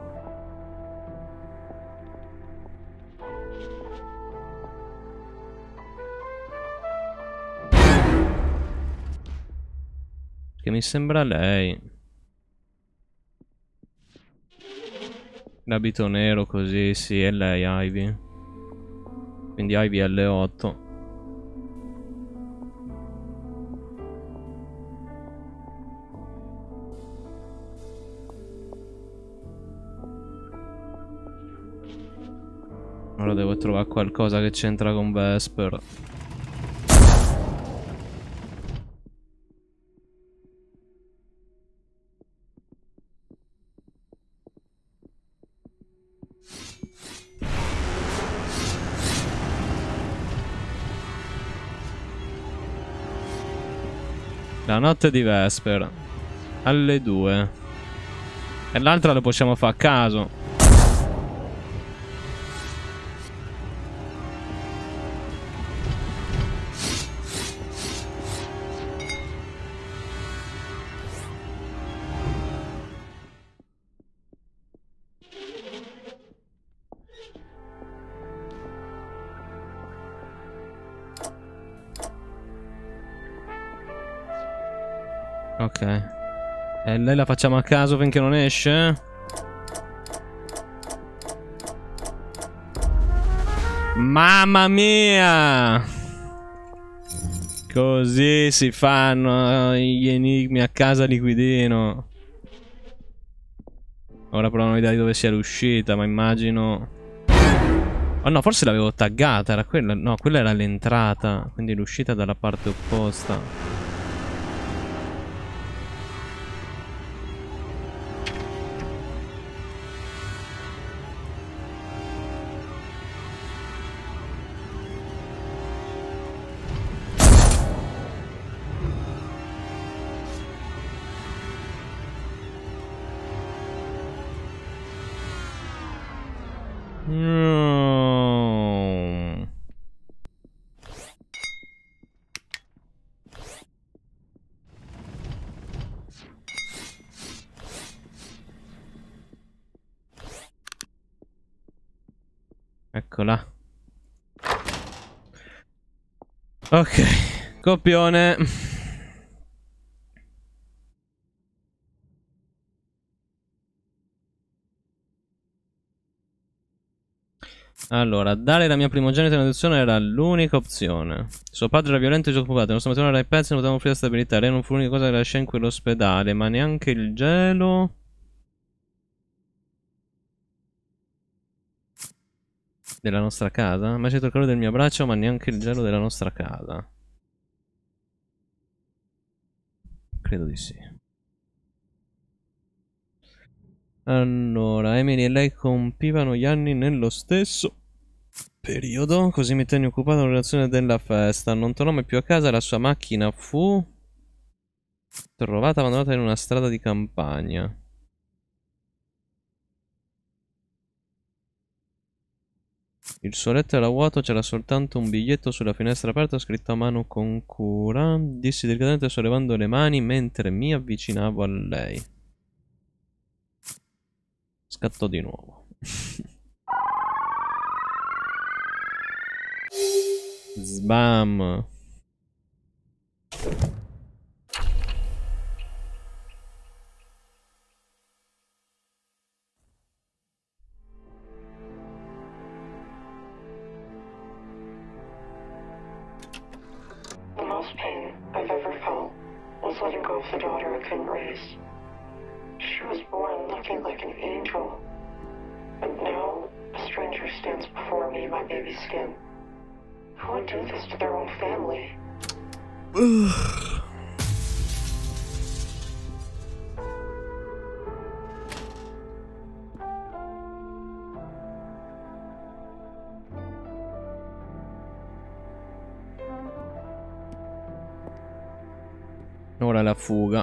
Che mi sembra lei. L'abito nero così, sì, è lei, Ivy. Quindi Ivy è alle otto. Ora devo trovare qualcosa che c'entra con Vesper. La notte di Vesper alle due. E l'altra lo possiamo fare a caso. Ok. E lei la facciamo a caso finché non esce? Mamma mia! Così si fanno gli enigmi a casa liquidino. Ora però non ho idea di dove sia l'uscita, ma immagino... Oh no, forse l'avevo taggata, era quella... No, quella era l'entrata, quindi l'uscita dalla parte opposta. No. Eccola. Ok, copione. Allora, dare la mia primogenita in adozione era l'unica opzione. Suo padre era violento e disoccupato, il nostro matrimonio era in pezzi e non potevamo offrire stabilità. Lei non fu l'unica cosa che lasciò in quell'ospedale, ma neanche il gelo della nostra casa. Mai sentito il calore del mio braccio, ma neanche il gelo della nostra casa. Credo di sì. Allora, Emily e lei compivano gli anni nello stesso periodo, così mi tenne occupato nella relazione della festa. Non tornò mai più a casa, la sua macchina fu trovata abbandonata in una strada di campagna. Il suo letto era vuoto, c'era soltanto un biglietto sulla finestra aperta scritto a mano con cura. Dissi delicatamente sollevando le mani mentre mi avvicinavo a lei. Scattò di nuovo. Sbam. The most pain I've ever felt was letting go of the daughter I couldn't raise. She was born looking like an angel, but now a stranger stands before me in my baby's skin. Who would do this to their own family? Ora la fuga.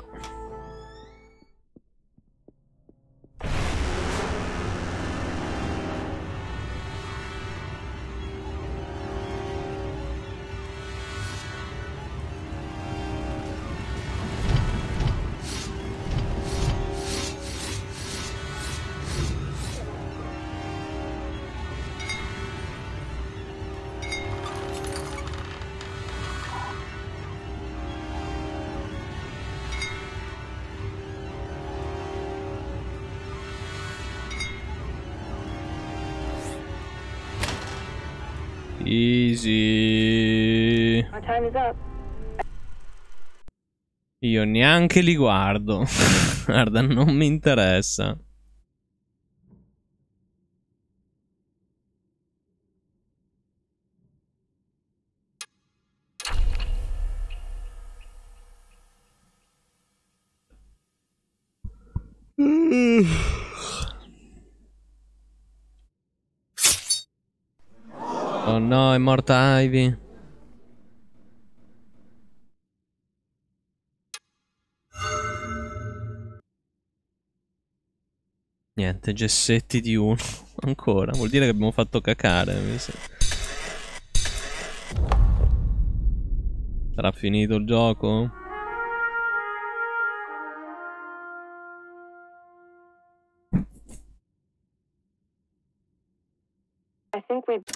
Easy. My time is up. Io neanche li guardo. Guarda, non mi interessa. Oh no, è morta Ivy. Niente, gessetti di uno. Ancora, vuol dire che abbiamo fatto cacare. Mi sa. Sarà finito il gioco? I think we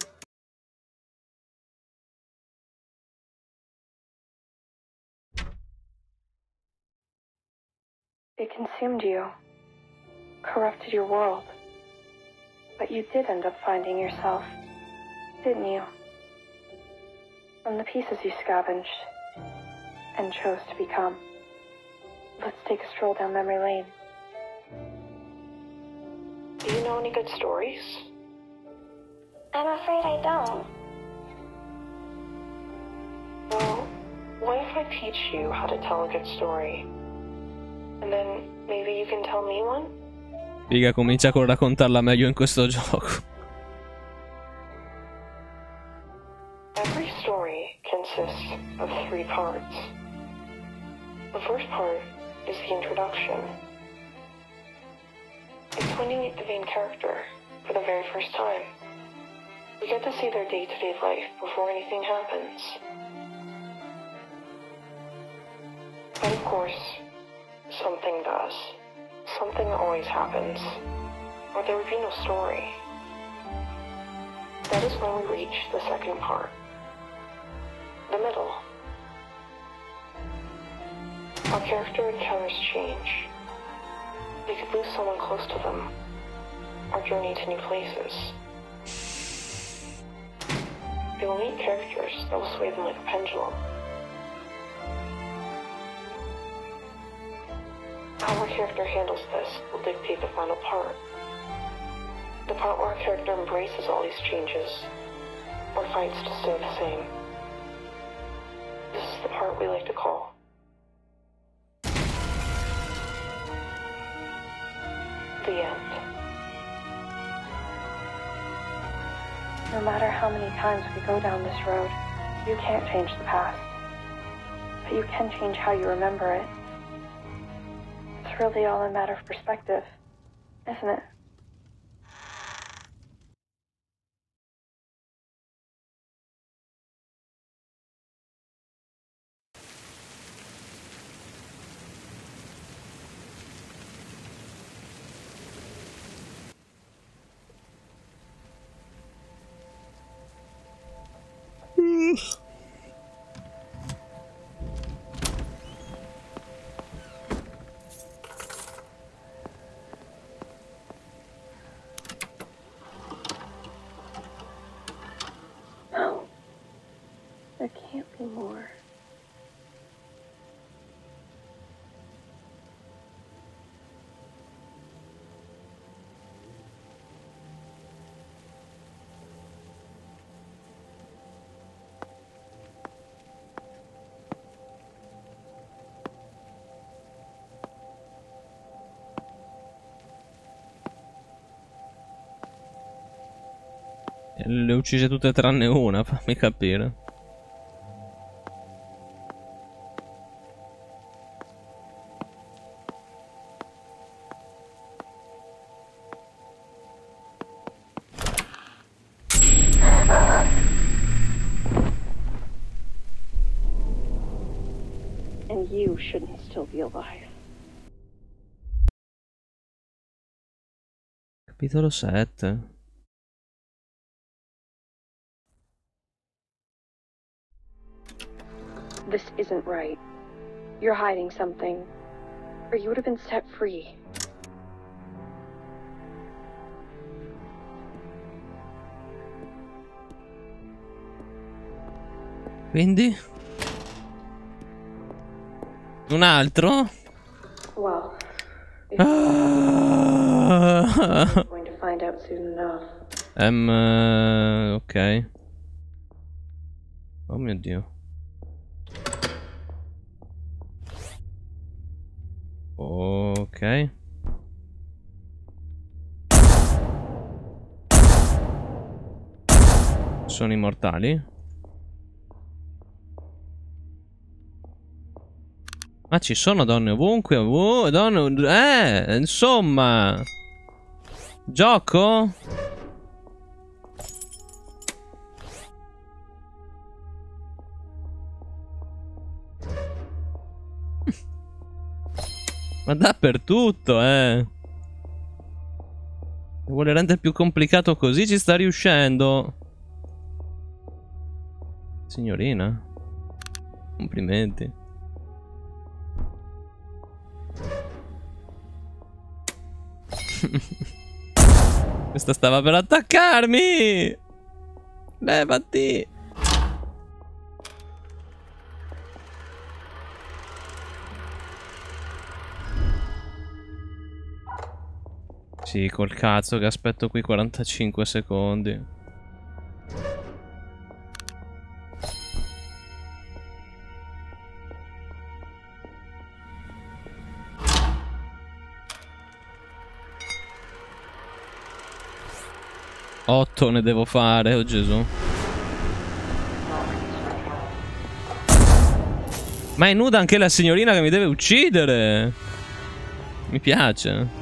It consumed you, corrupted your world. But you did end up finding yourself, didn't you? From the pieces you scavenged and chose to become. Let's take a stroll down memory lane. Do you know any good stories? I'm afraid I don't. Well, what if I teach you how to tell a good story? And then maybe you can tell me one? Figa, comincia con raccontarla meglio in questo gioco. Every story consists of three parts. The first part is the introduction. It's when you meet the main character for the very first time. We get to see their day-to-day life before anything happens. But of course, something does. Something always happens, or there would be no story. That is when we reach the second part. The middle. Our character encounters change. They could lose someone close to them, or journey to new places. They will meet characters that will sway them like a pendulum. How our character handles this will dictate the final part. The part where our character embraces all these changes, or fights to stay the same. This is the part we like to call the end. No matter how many times we go down this road, you can't change the past. But you can change how you remember it. It's really all a matter of perspective, isn't it? No. There can't be more. Le ho uccise tutte tranne una, fammi capire. And you shouldn't still be alive. Capitolo sette. This isn't right. You're hiding something, or you would have been set free. Quindi? Un altro? Well, Ah! I'm going to find out soon enough. Um, uh, ok. Oh mio Dio. Ok. Sono immortali? Ma ci sono donne ovunque, ovunque, donne... Eh, insomma... Gioco? Ma dappertutto, eh. Vuole rendere più complicato così, ci sta riuscendo. Signorina. Complimenti. Questa stava per attaccarmi. Levati. Sì, col cazzo che aspetto qui quarantacinque secondi. otto ne devo fare, oh Gesù. Ma è nuda anche la signorina che mi deve uccidere. Mi piace.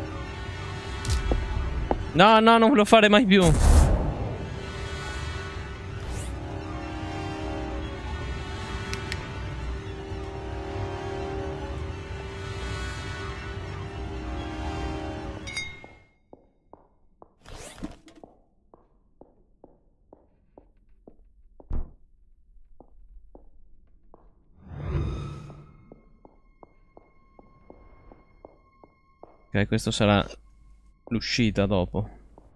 No, no, non lo fare mai più. Ok, questo sarà l'uscita dopo.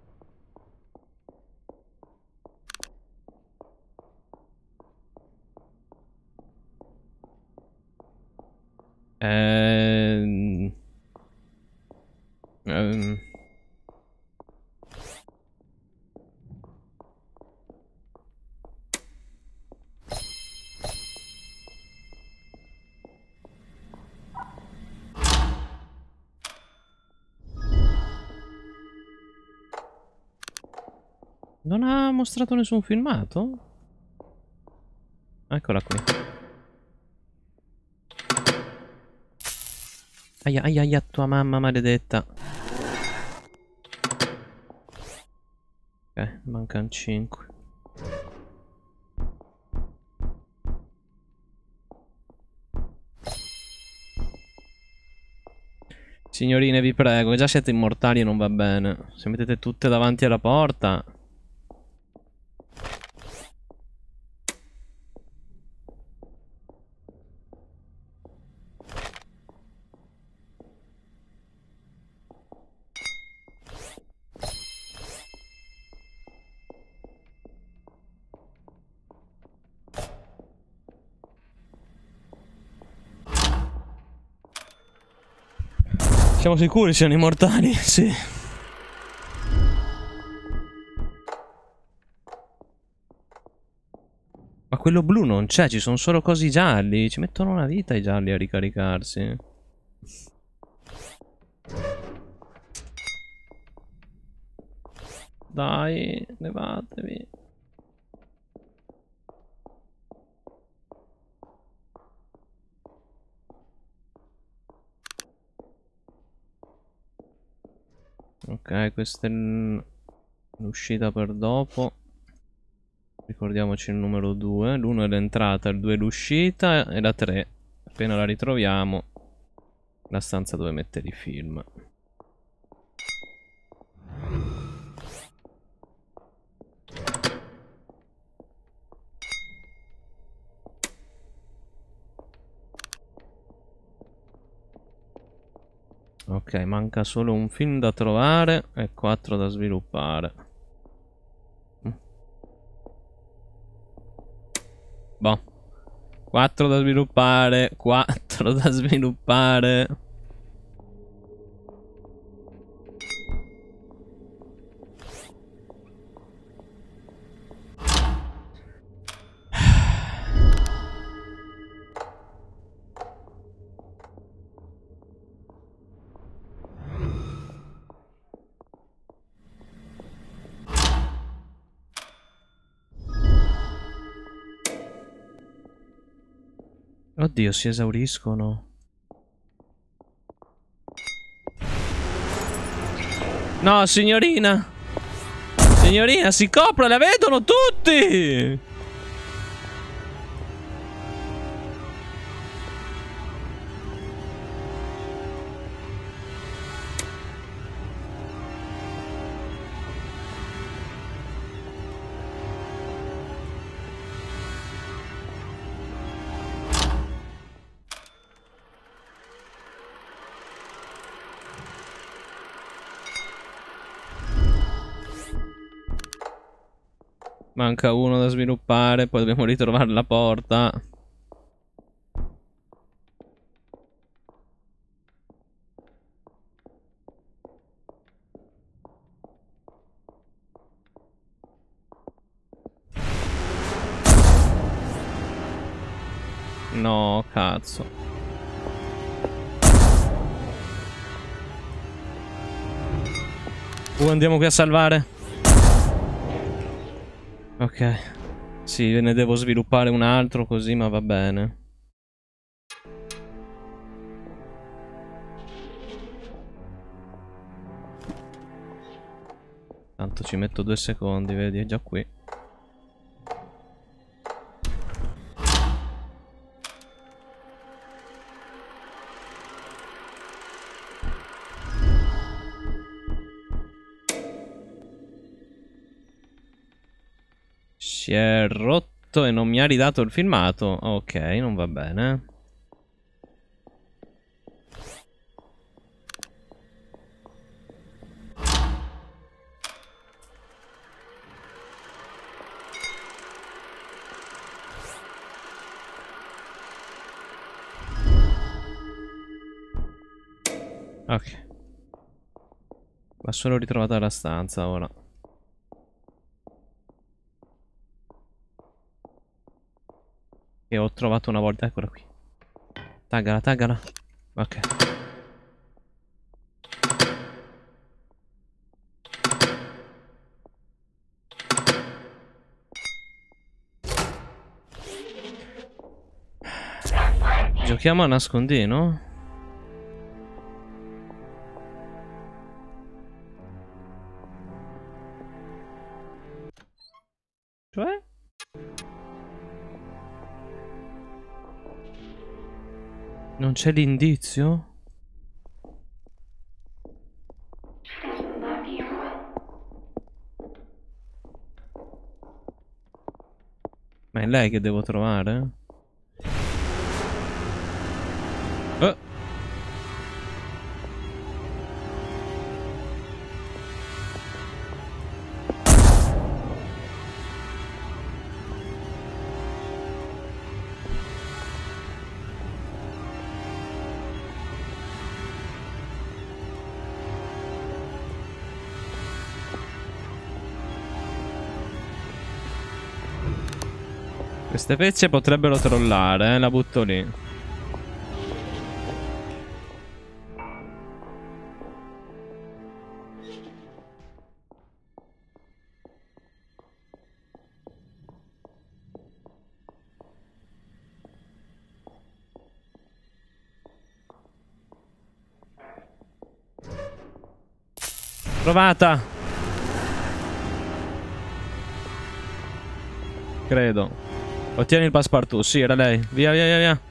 Ehm... Ehm... Non ha mostrato nessun filmato? Eccola qui. Aia, aia, aia, tua mamma maledetta. Ok, mancano cinque. Signorine, vi prego, già siete immortali e non va bene. Se mettete tutte davanti alla porta... Siamo sicuri siano immortali? Sì. Ma quello blu non c'è, ci sono solo cosi gialli. Ci mettono una vita i gialli a ricaricarsi. Dai, levatevi. Ok, questa è l'uscita per dopo. Ricordiamoci il numero due. L'uno è l'entrata, il due è l'uscita e la tre, appena la ritroviamo, la stanza dove mettere i film. Ok, manca solo un film da trovare e quattro da sviluppare. Boh. quattro da sviluppare, quattro da sviluppare. Oddio, si esauriscono. No, signorina. Signorina, si copra, la vedono tutti. Manca uno da sviluppare, poi dobbiamo ritrovare la porta. No, cazzo. Uh, andiamo qui a salvare. Ok. Sì, ne devo sviluppare un altro così, ma va bene. Tanto ci metto due secondi, vedi, è già qui. Si è rotto e non mi ha ridato il filmato. Ok, non va bene. Ok. Va solo ritrovata la stanza ora. Che ho trovato una volta, eccola qui. Taggala, taggala. Ok. Giochiamo a nascondino? Cioè? Non c'è l'indizio? Ma è lei che devo trovare? Oh. Queste pezze potrebbero trollare, eh? La butto lì. Trovata! Credo. Ottieni il passepartout. Sì, era lei. Via, via, via, via.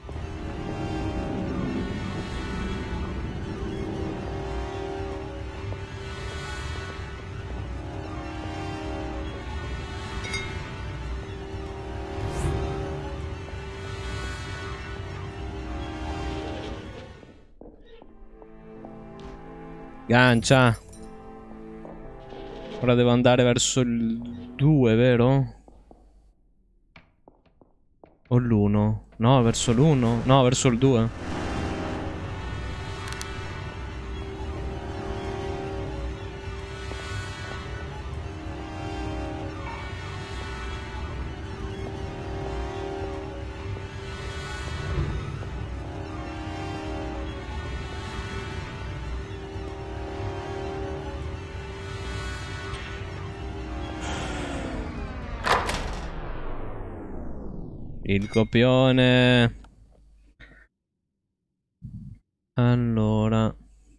Gancia. Ora devo andare verso il due, vero? O l'uno? No, verso l'uno? No, verso il due. Il copione. Allora,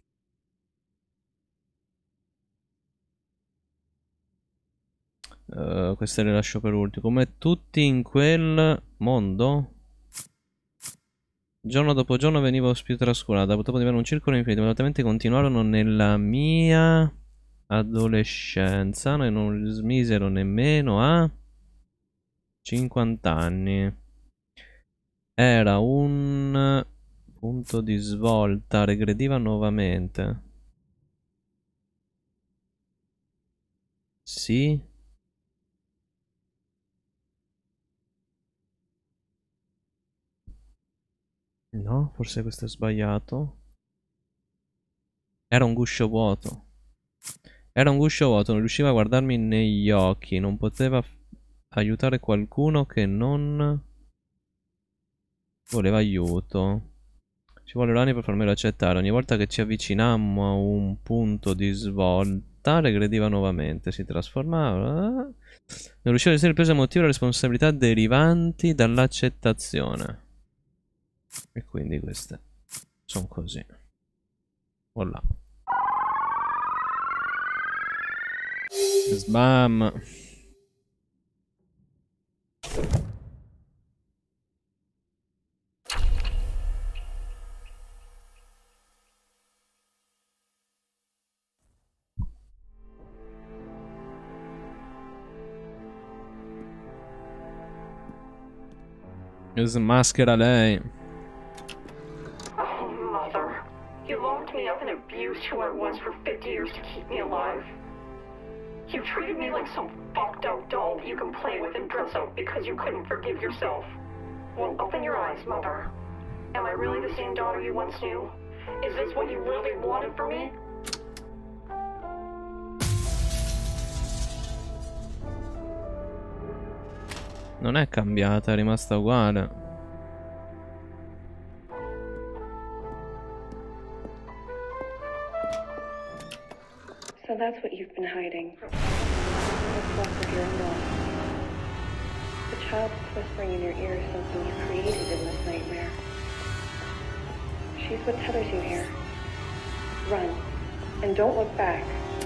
uh, queste le lascio per ultimo. Come tutti in quel mondo, giorno dopo giorno venivo più trascurata. Dopo di avere un circolo infinito, immediatamente continuarono nella mia adolescenza. E non smisero nemmeno a cinquanta anni. Era un punto di svolta, regrediva nuovamente. Sì. No, forse questo è sbagliato. Era un guscio vuoto. Era un guscio vuoto, non riusciva a guardarmi negli occhi. Non poteva aiutare qualcuno che non voleva aiuto. Ci vuole l'anima per farmelo accettare. Ogni volta che ci avvicinammo a un punto di svolta, regrediva nuovamente. Si trasformava. Non riusciva a gestire il peso emotivo e le responsabilità derivanti dall'accettazione. E quindi queste sono così. Voilà. Sbam. Smaschera lei. Oh, Mother. You locked me up and abused who I was for fifty years to keep me alive. You treated me like some fucked up doll that you can play with and dress up because you couldn't forgive yourself. Well, open your eyes, Mother. Am I really the same daughter you once knew? Is this what you really wanted for me? Non è cambiata, è rimasta uguale. So that's what you've been hiding. The fluff of your own loss. The child that's whispering in your ear is something you created in this nightmare. She's what tethers you here. Run. And don't look back.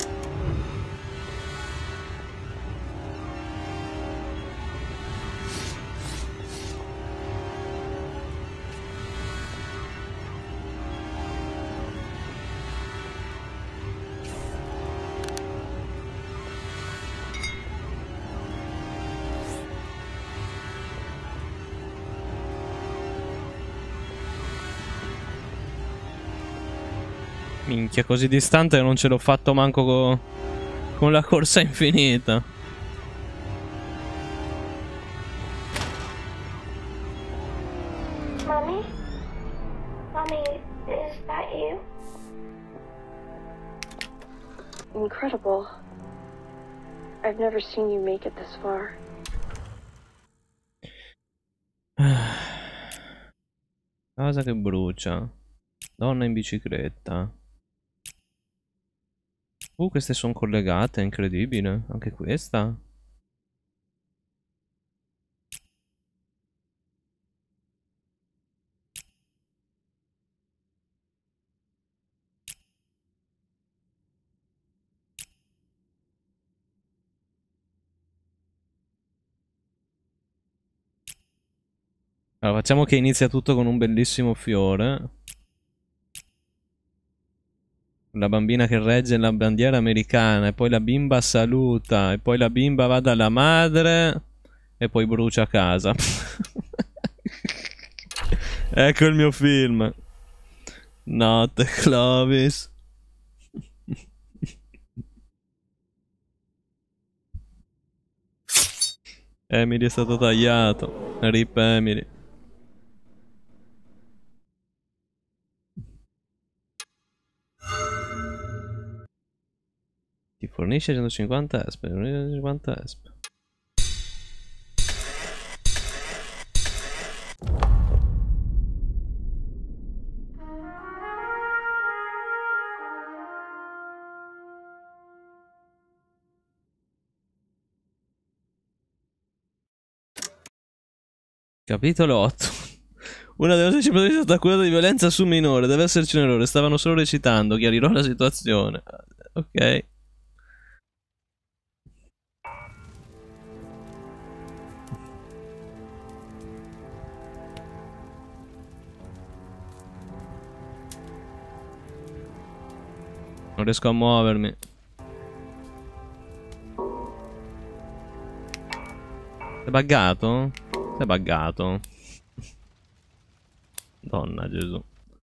Minchia, così distante che non ce l'ho fatto manco co con la corsa infinita. Mommy? Mommy, is that you? Incredible. I've never seen you make it this far. Casa che brucia. Donna in bicicletta. Uh, queste sono collegate, è incredibile. Anche questa. Allora, facciamo che inizia tutto con un bellissimo fiore. La bambina che regge la bandiera americana. E poi la bimba saluta. E poi la bimba va dalla madre. E poi brucia casa. Ecco il mio film. Notte, Clovis. Emily è stato tagliato. Rip Emily. Ti fornisce centocinquanta esp. centocinquanta esp. Capitolo otto. Una delle protagoniste è stata accusata di violenza su minore. Deve esserci un errore. Stavano solo recitando. Chiarirò la situazione. Ok. Non riesco a muovermi. Sei buggato? Sei buggato. Donna Gesù.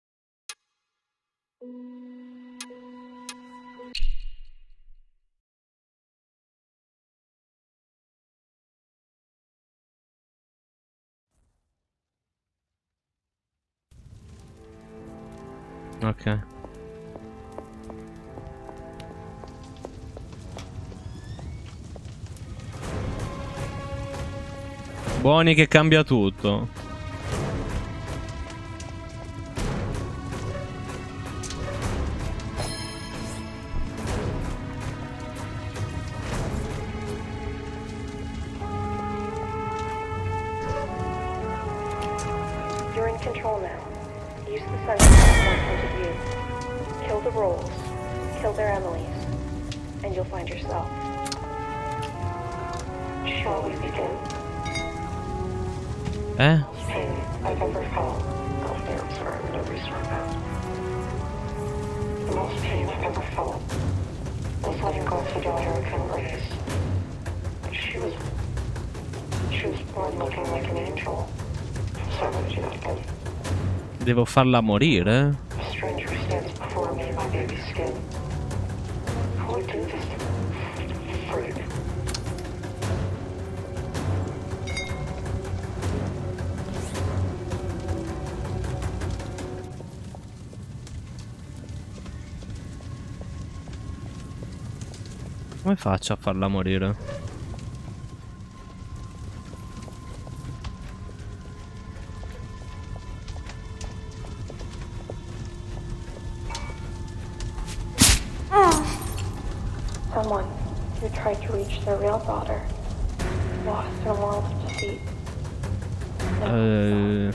Ok. Buoni che cambia tutto. You're in control now. Use the sun from one point of view. Kill the Rolls, kill their Emilys, and you'll find yourself. Shall we begin? Eh? Most pain I've ever felt. Oh, there, I'm sorry, I'm gonna restart that. The most pain I've ever felt was letting go of the daughter I couldn't raise. She was... She was born looking like an angel. So I'm gonna do that again. Devo farla morire? A stranger stands before me in my baby's skin. Who would do this for you? Come faccio a farla morire? Someone who tried to reach their real daughter, lost in a world of deceit. Eh...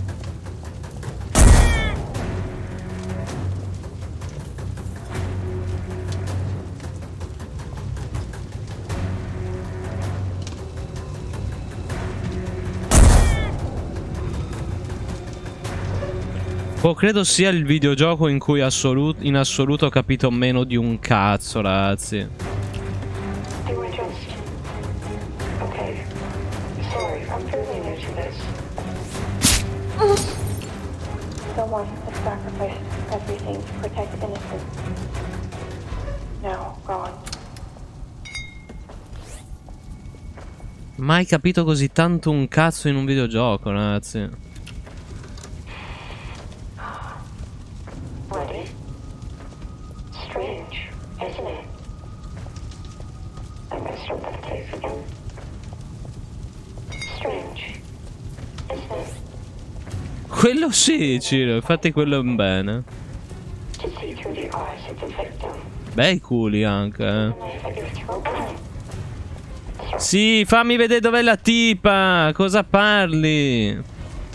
Oh, credo sia il videogioco in cui assoluto, in assoluto ho capito meno di un cazzo, ragazzi. They were just... Okay. Sorry, I'm fairly new to this. Someone has sacrificed everything to protect innocence. Now gone. Mai capito così tanto un cazzo in un videogioco, ragazzi. Ready? Strange, isn't it? I'm gonna start that place again. Strange, isn't it? Quello sì, Ciro, infatti quello è un bene. To see through the eyes of the victim. Bei culi anche, eh. Knife at your throat. Sì, fammi vedere dov'è la tipa. Cosa parli?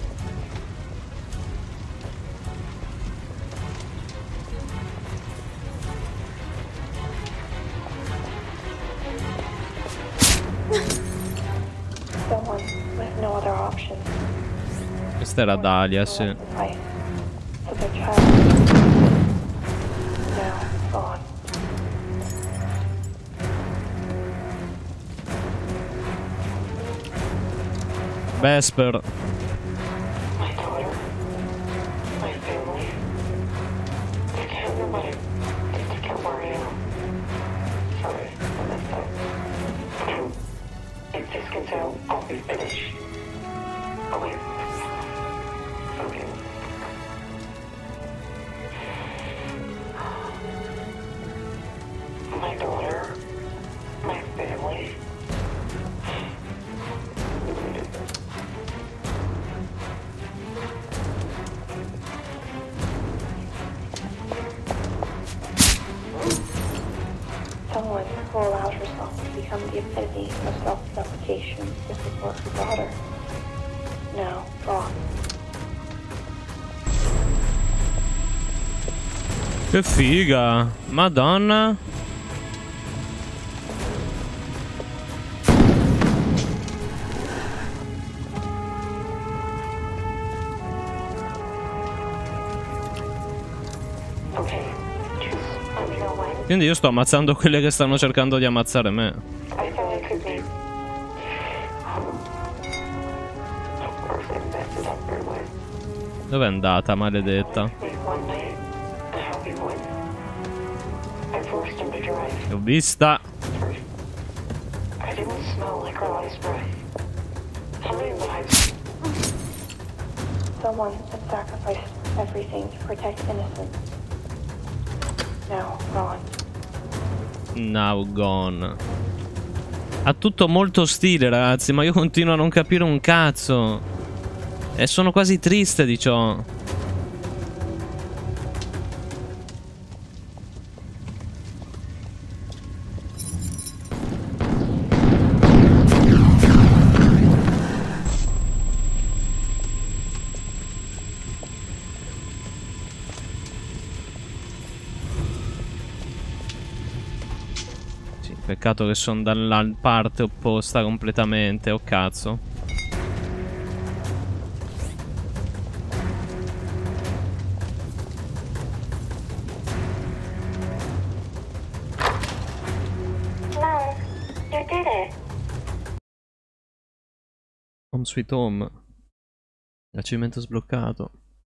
Someone with no other option. Questa era Dalia, sì. Life for their child. Now gone. Vesper. My daughter, my family. I can't remember what I I can't where I am. Sorry, I messed up. If this gets out, I'll be finished. Oh wait. Okay. My daughter, my family. Someone who allows herself to become the epitome of self-deprecation to support her daughter. Now gone. Che figa! Madonna! Okay, just let me know when. Quindi io sto ammazzando quelle che stanno cercando di ammazzare me. I thought I could be. Of course, I messed it up your way. Dov'è andata, maledetta? One night, a happy one. I forced him to drive. L'ho vista. I didn't smell like Riley's breath. How many lives? Someone had sacrificed everything to protect innocence. Now gone. Now gone. Ha tutto molto stile, ragazzi, ma io continuo a non capire un cazzo. E sono quasi triste di ciò. Sì, peccato che sono dalla parte opposta completamente, oh cazzo. Mom, you did it. Home Sweet Home. Achievement sbloccato.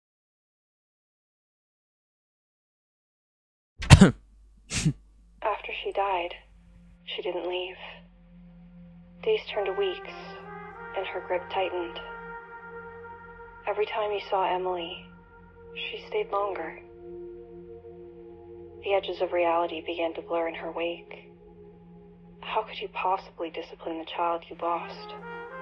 After she died, she didn't leave. Days turned to weeks, and her grip tightened. Every time you saw Emily, she stayed longer. The edges of reality began to blur in her wake. How could you possibly discipline the child you lost?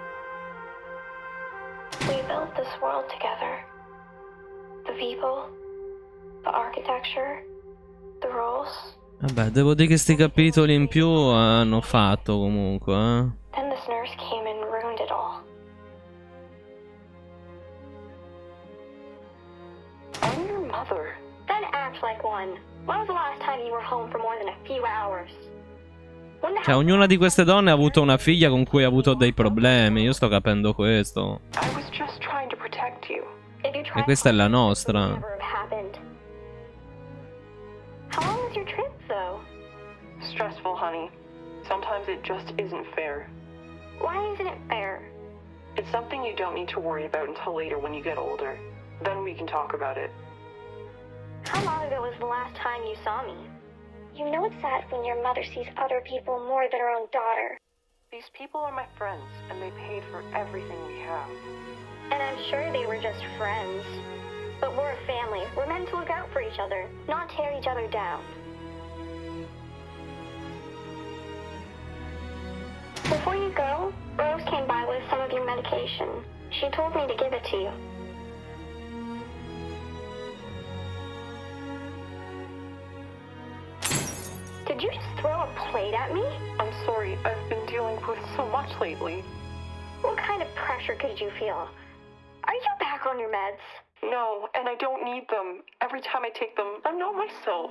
We built this world together. The people, the architecture, the rules. Vabbè, devo dire che sti capitoli in più hanno fatto comunque, eh. Then this nurse came and ruined it all. I'm your mother. Then act like one. When was the last time you were home for more than a few hours? When the Cioè, ognuna di queste donne ha avuto una figlia con cui ha avuto dei problemi. Io sto capendo questo. I was just trying to protect you. If you tried E questa è la to, it would nostra. never have happened. How long was your trip, though? Stressful, honey. Sometimes it just isn't fair. Why isn't it fair? It's something you don't need to worry about until later when you get older. Then we can talk about it. How long ago was the last time you saw me? You know it's sad when your mother sees other people more than her own daughter. These people are my friends, and they paid for everything we have. And I'm sure they were just friends. But we're a family. We're meant to look out for each other, not tear each other down. Before you go, Rose came by with some of your medication. She told me to give it to you. Did you just throw a plate at me? I'm sorry, I've been dealing with so much lately. What kind of pressure could you feel? Are you back on your meds? No, and I don't need them. Every time I take them, I'm not myself.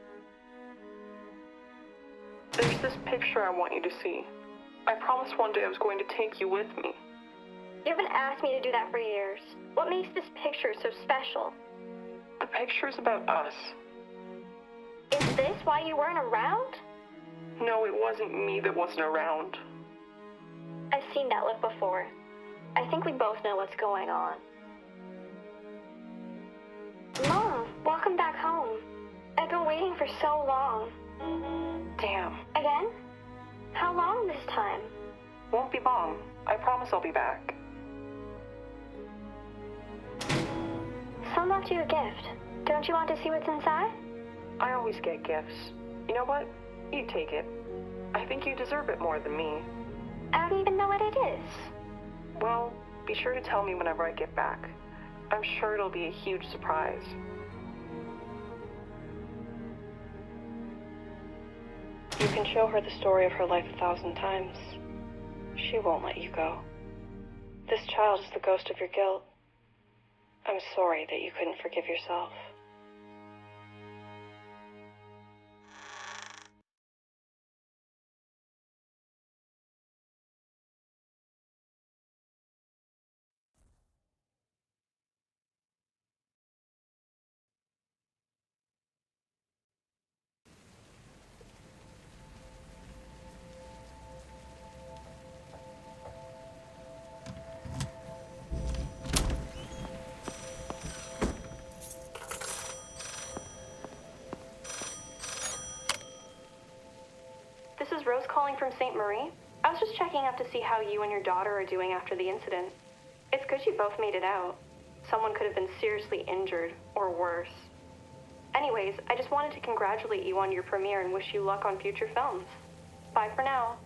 There's this picture I want you to see. I promised one day I was going to take you with me. You haven't asked me to do that for years. What makes this picture so special? The picture's about us. Is this why you weren't around? No, it wasn't me that wasn't around. I've seen that look before. I think we both know what's going on. Mom, welcome back home. I've been waiting for so long. Damn. Again? How long this time? Won't be long. I promise I'll be back. Son left you a gift. Don't you want to see what's inside? I always get gifts. You know what? You take it. I think you deserve it more than me. I don't even know what it is. Well, be sure to tell me whenever I get back. I'm sure it'll be a huge surprise. You can show her the story of her life a thousand times. She won't let you go. This child is the ghost of your guilt. I'm sorry that you couldn't forgive yourself. is Rose calling from Saint Marie. I was just checking up to see how you and your daughter are doing after the incident. It's good you both made it out. Someone could have been seriously injured, or worse. Anyways, I just wanted to congratulate you on your premiere and wish you luck on future films. Bye for now.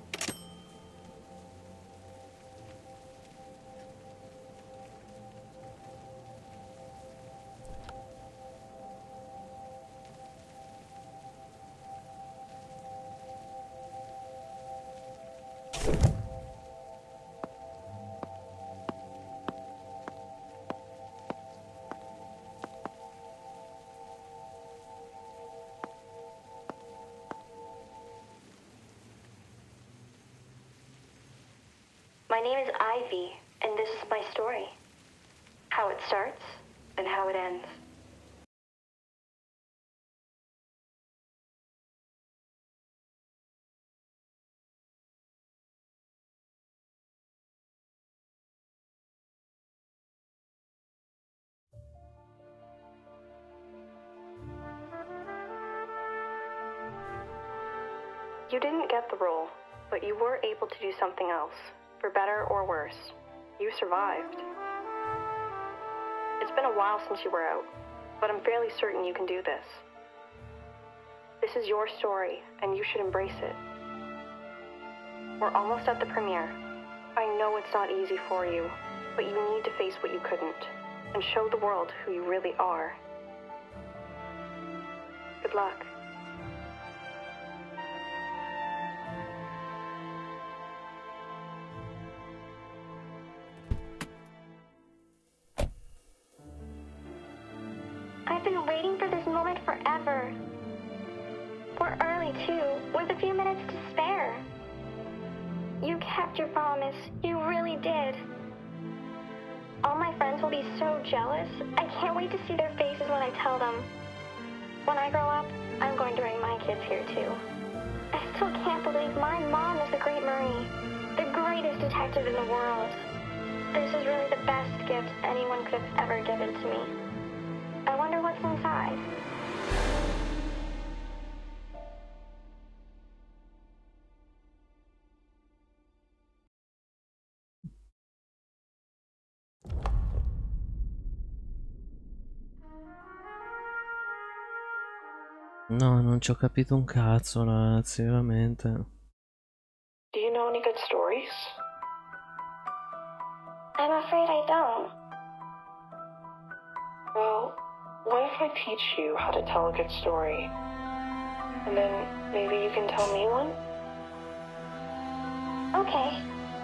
My name is Ivy, and this is my story. How it starts and how it ends. You didn't get the role, but you were able to do something else. For better or worse, you survived. It's been a while since you were out, but I'm fairly certain you can do this. This is your story, and you should embrace it. We're almost at the premiere. I know it's not easy for you, but you need to face what you couldn't, and show the world who you really are. Good luck. I've been waiting for this moment forever. We're early, too, with a few minutes to spare. You kept your promise. You really did. All my friends will be so jealous. I can't wait to see their faces when I tell them. When I grow up, I'm going to bring my kids here, too. I still can't believe my mom is the Great Marie, the greatest detective in the world. This is really the best gift anyone could have ever given to me. I wonder what's inside. No, non ci ho capito un cazzo, ragazzi, veramente. Do you know any good stories? I'm afraid I don't. Well, what if I teach you how to tell a good story? And then maybe you can tell me one? Okay.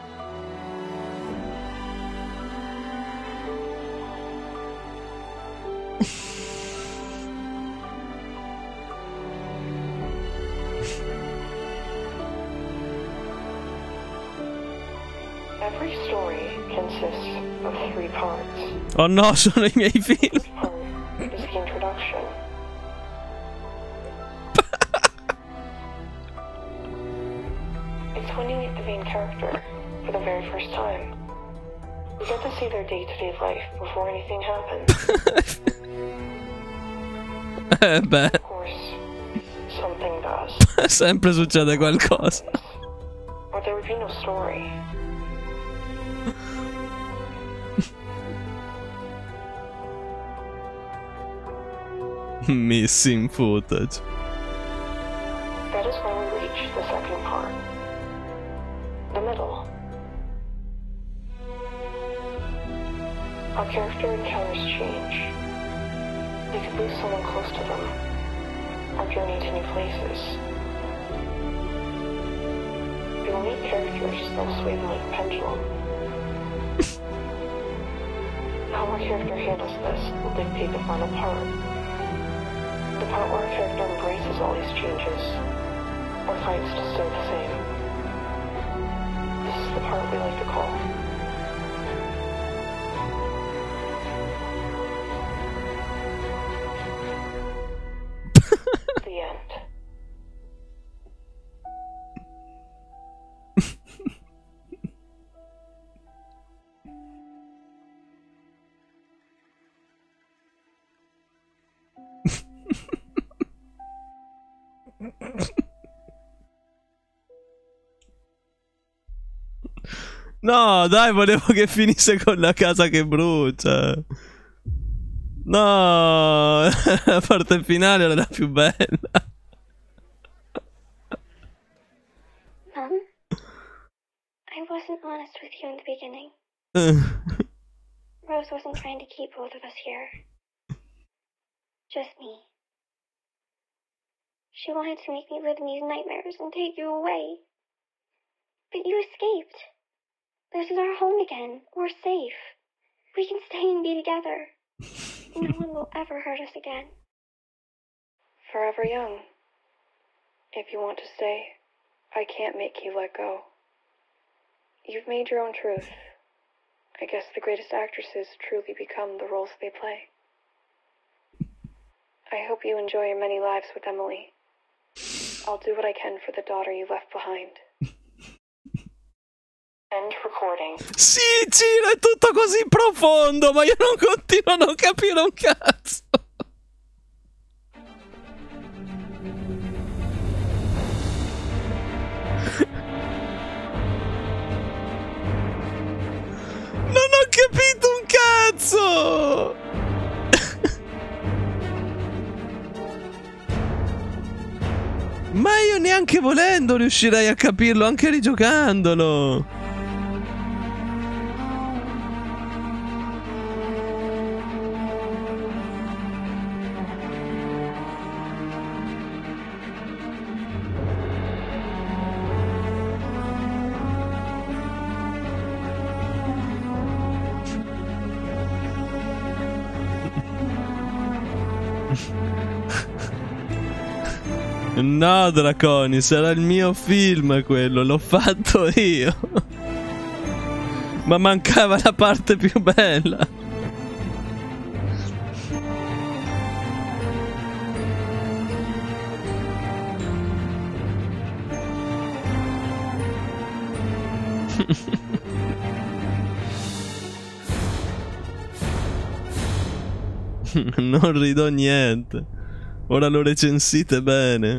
Every story consists of three parts. Oh no, sono I miei film. The first part is the introduction. It's when you meet the main character for the very first time. You get to see their day-to-day life before anything happens. Eh beh, Of course, something does. sempre succede qualcosa. Or there would be no story. Missing footage. That is when we reach the second part. The middle. Our character encounters change. They could lose someone close to them, or journey to new places. They will meet characters that will sway them like a pendulum. How our character handles this will dictate the final part. The part where our character embraces all these changes, or fights to stay the same. This is the part we like to call the end. No, dai, volevo che finisse con la casa che brucia. No, la parte finale era la più bella. Mom, I wasn't honest with you in the beginning. Rose wasn't trying to keep both of us here. Just me. She wanted to make me live in these nightmares and take you away. But you escaped. This is our home again. We're safe. We can stay and be together. No one will ever hurt us again. Forever young. If you want to stay, I can't make you let go. You've made your own truth. I guess the greatest actresses truly become the roles they play. I hope you enjoy your many lives with Emily. I'll do what I can for the daughter you left behind. End recording. Sì, Ciro, è tutto così profondo, ma io non continuo a non capire un cazzo. Non ho capito un cazzo. Ma io neanche volendo riuscirei a capirlo, anche rigiocandolo. No, Draconi, sarà il mio film quello, l'ho fatto io. Ma mancava la parte più bella. Non ridò niente. Ora lo recensite bene.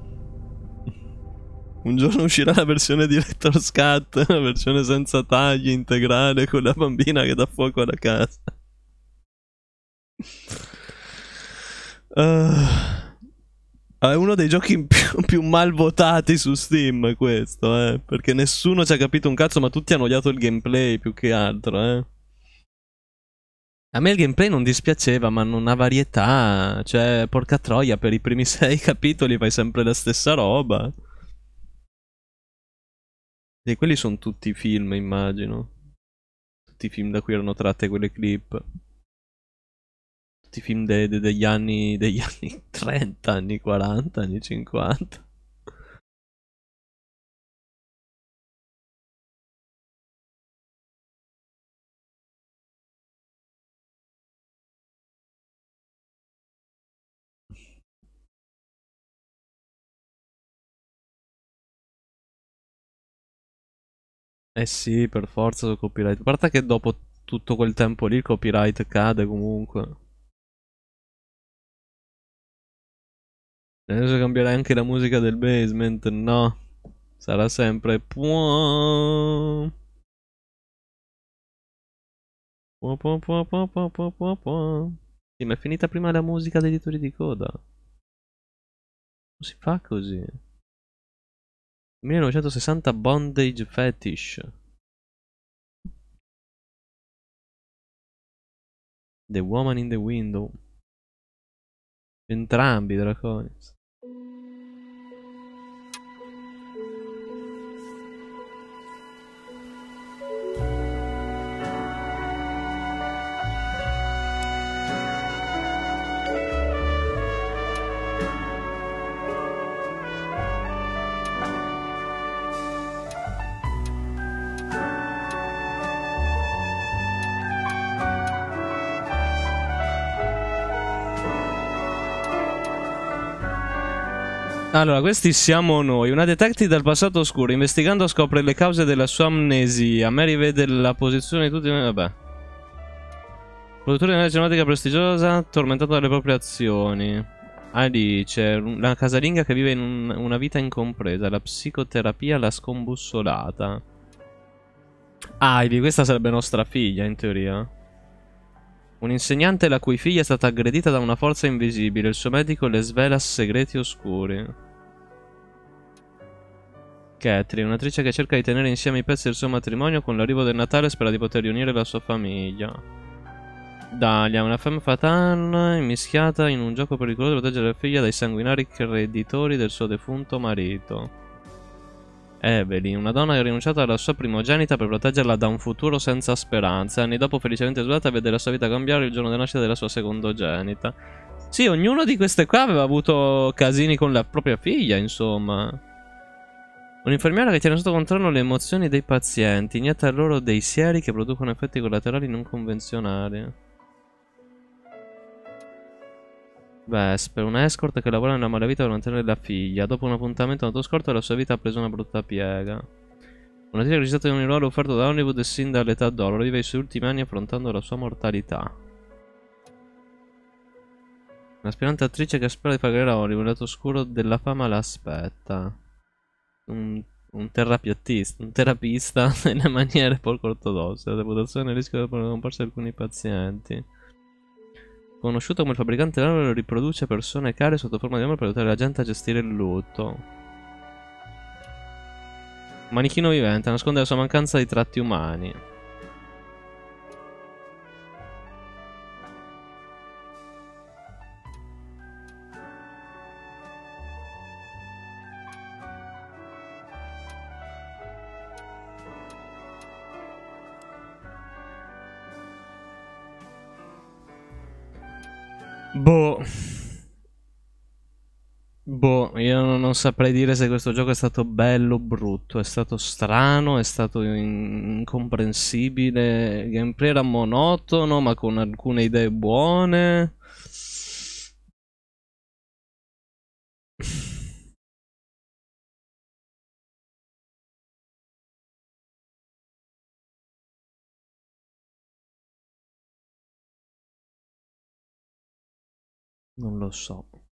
Un giorno uscirà la versione Director's Cut, la versione senza tagli, integrale, con la bambina che dà fuoco alla casa. Uh, è uno dei giochi più, più mal votati su Steam questo, eh. Perché nessuno ci ha capito un cazzo, ma tutti hanno odiato il gameplay più che altro, eh. A me il gameplay non dispiaceva, ma non ha varietà. Cioè, porca troia, per i primi sei capitoli fai sempre la stessa roba. E quelli sono tutti film, immagino. Tutti i film da cui erano tratte quelle clip. Tutti i film de de degli anni degli anni trenta, anni quaranta, anni cinquanta. Eh sì, per forza su copyright. A parte che dopo tutto quel tempo lì il copyright cade comunque. Adesso cambierai anche la musica del basement, no. Sarà sempre può. Può può può può può può può può. Sì, ma è finita prima la musica degli editori di coda. Non si fa così. millenovecentosessanta Bondage Fetish. The Woman in the Window. Entrambi Draconis. Allora, questi siamo noi. Una detective dal passato oscuro. Investigando scopre le cause della sua amnesia. Mary vede la posizione di tutti. Vabbè. Produttore di una genetica prestigiosa, tormentato dalle proprie azioni. Alice, la casalinga che vive in un, una vita incompresa. La psicoterapia l'ha scombussolata. Ivy, questa sarebbe nostra figlia in teoria. Un insegnante la cui figlia è stata aggredita da una forza invisibile. Il suo medico le svela segreti oscuri. Catherine, un'attrice che cerca di tenere insieme i pezzi del suo matrimonio con l'arrivo del Natale e spera di poter riunire la sua famiglia. Dahlia, una femme fatale immischiata in un gioco pericoloso di proteggere la figlia dai sanguinari creditori del suo defunto marito. Evelyn, una donna che ha rinunciato alla sua primogenita per proteggerla da un futuro senza speranza. Anni dopo, felicemente svelata, vede la sua vita cambiare il giorno della nascita della sua secondogenita. Sì, ognuno di queste qua aveva avuto casini con la propria figlia, insomma. Un'infermiera che tiene sotto controllo le emozioni dei pazienti, inietta loro dei sieri che producono effetti collaterali non convenzionali. Vesper, una escort che lavora nella malavita per mantenere la figlia. Dopo un appuntamento autoscorto la sua vita ha preso una brutta piega. Una tizia che ha recitato in un ruolo offerto da Hollywood sin dall'età d'oro, vive i suoi ultimi anni affrontando la sua mortalità. Un'aspirante attrice che spera di fare carriera a Hollywood, il lato oscuro della fama l'aspetta. Un, un terrapiattista, un terapista nelle maniere poco ortodosse. La reputazione rischia di comparsa di alcuni pazienti. Conosciuto come il fabbricante dell'amore, riproduce persone care sotto forma di amore per aiutare la gente a gestire il lutto. Manichino vivente, nasconde la sua mancanza di tratti umani. Boh. Boh, io non, non saprei dire se questo gioco è stato bello o brutto. È stato strano, è stato in- incomprensibile. Il gameplay era monotono, ma con alcune idee buone. Non lo so.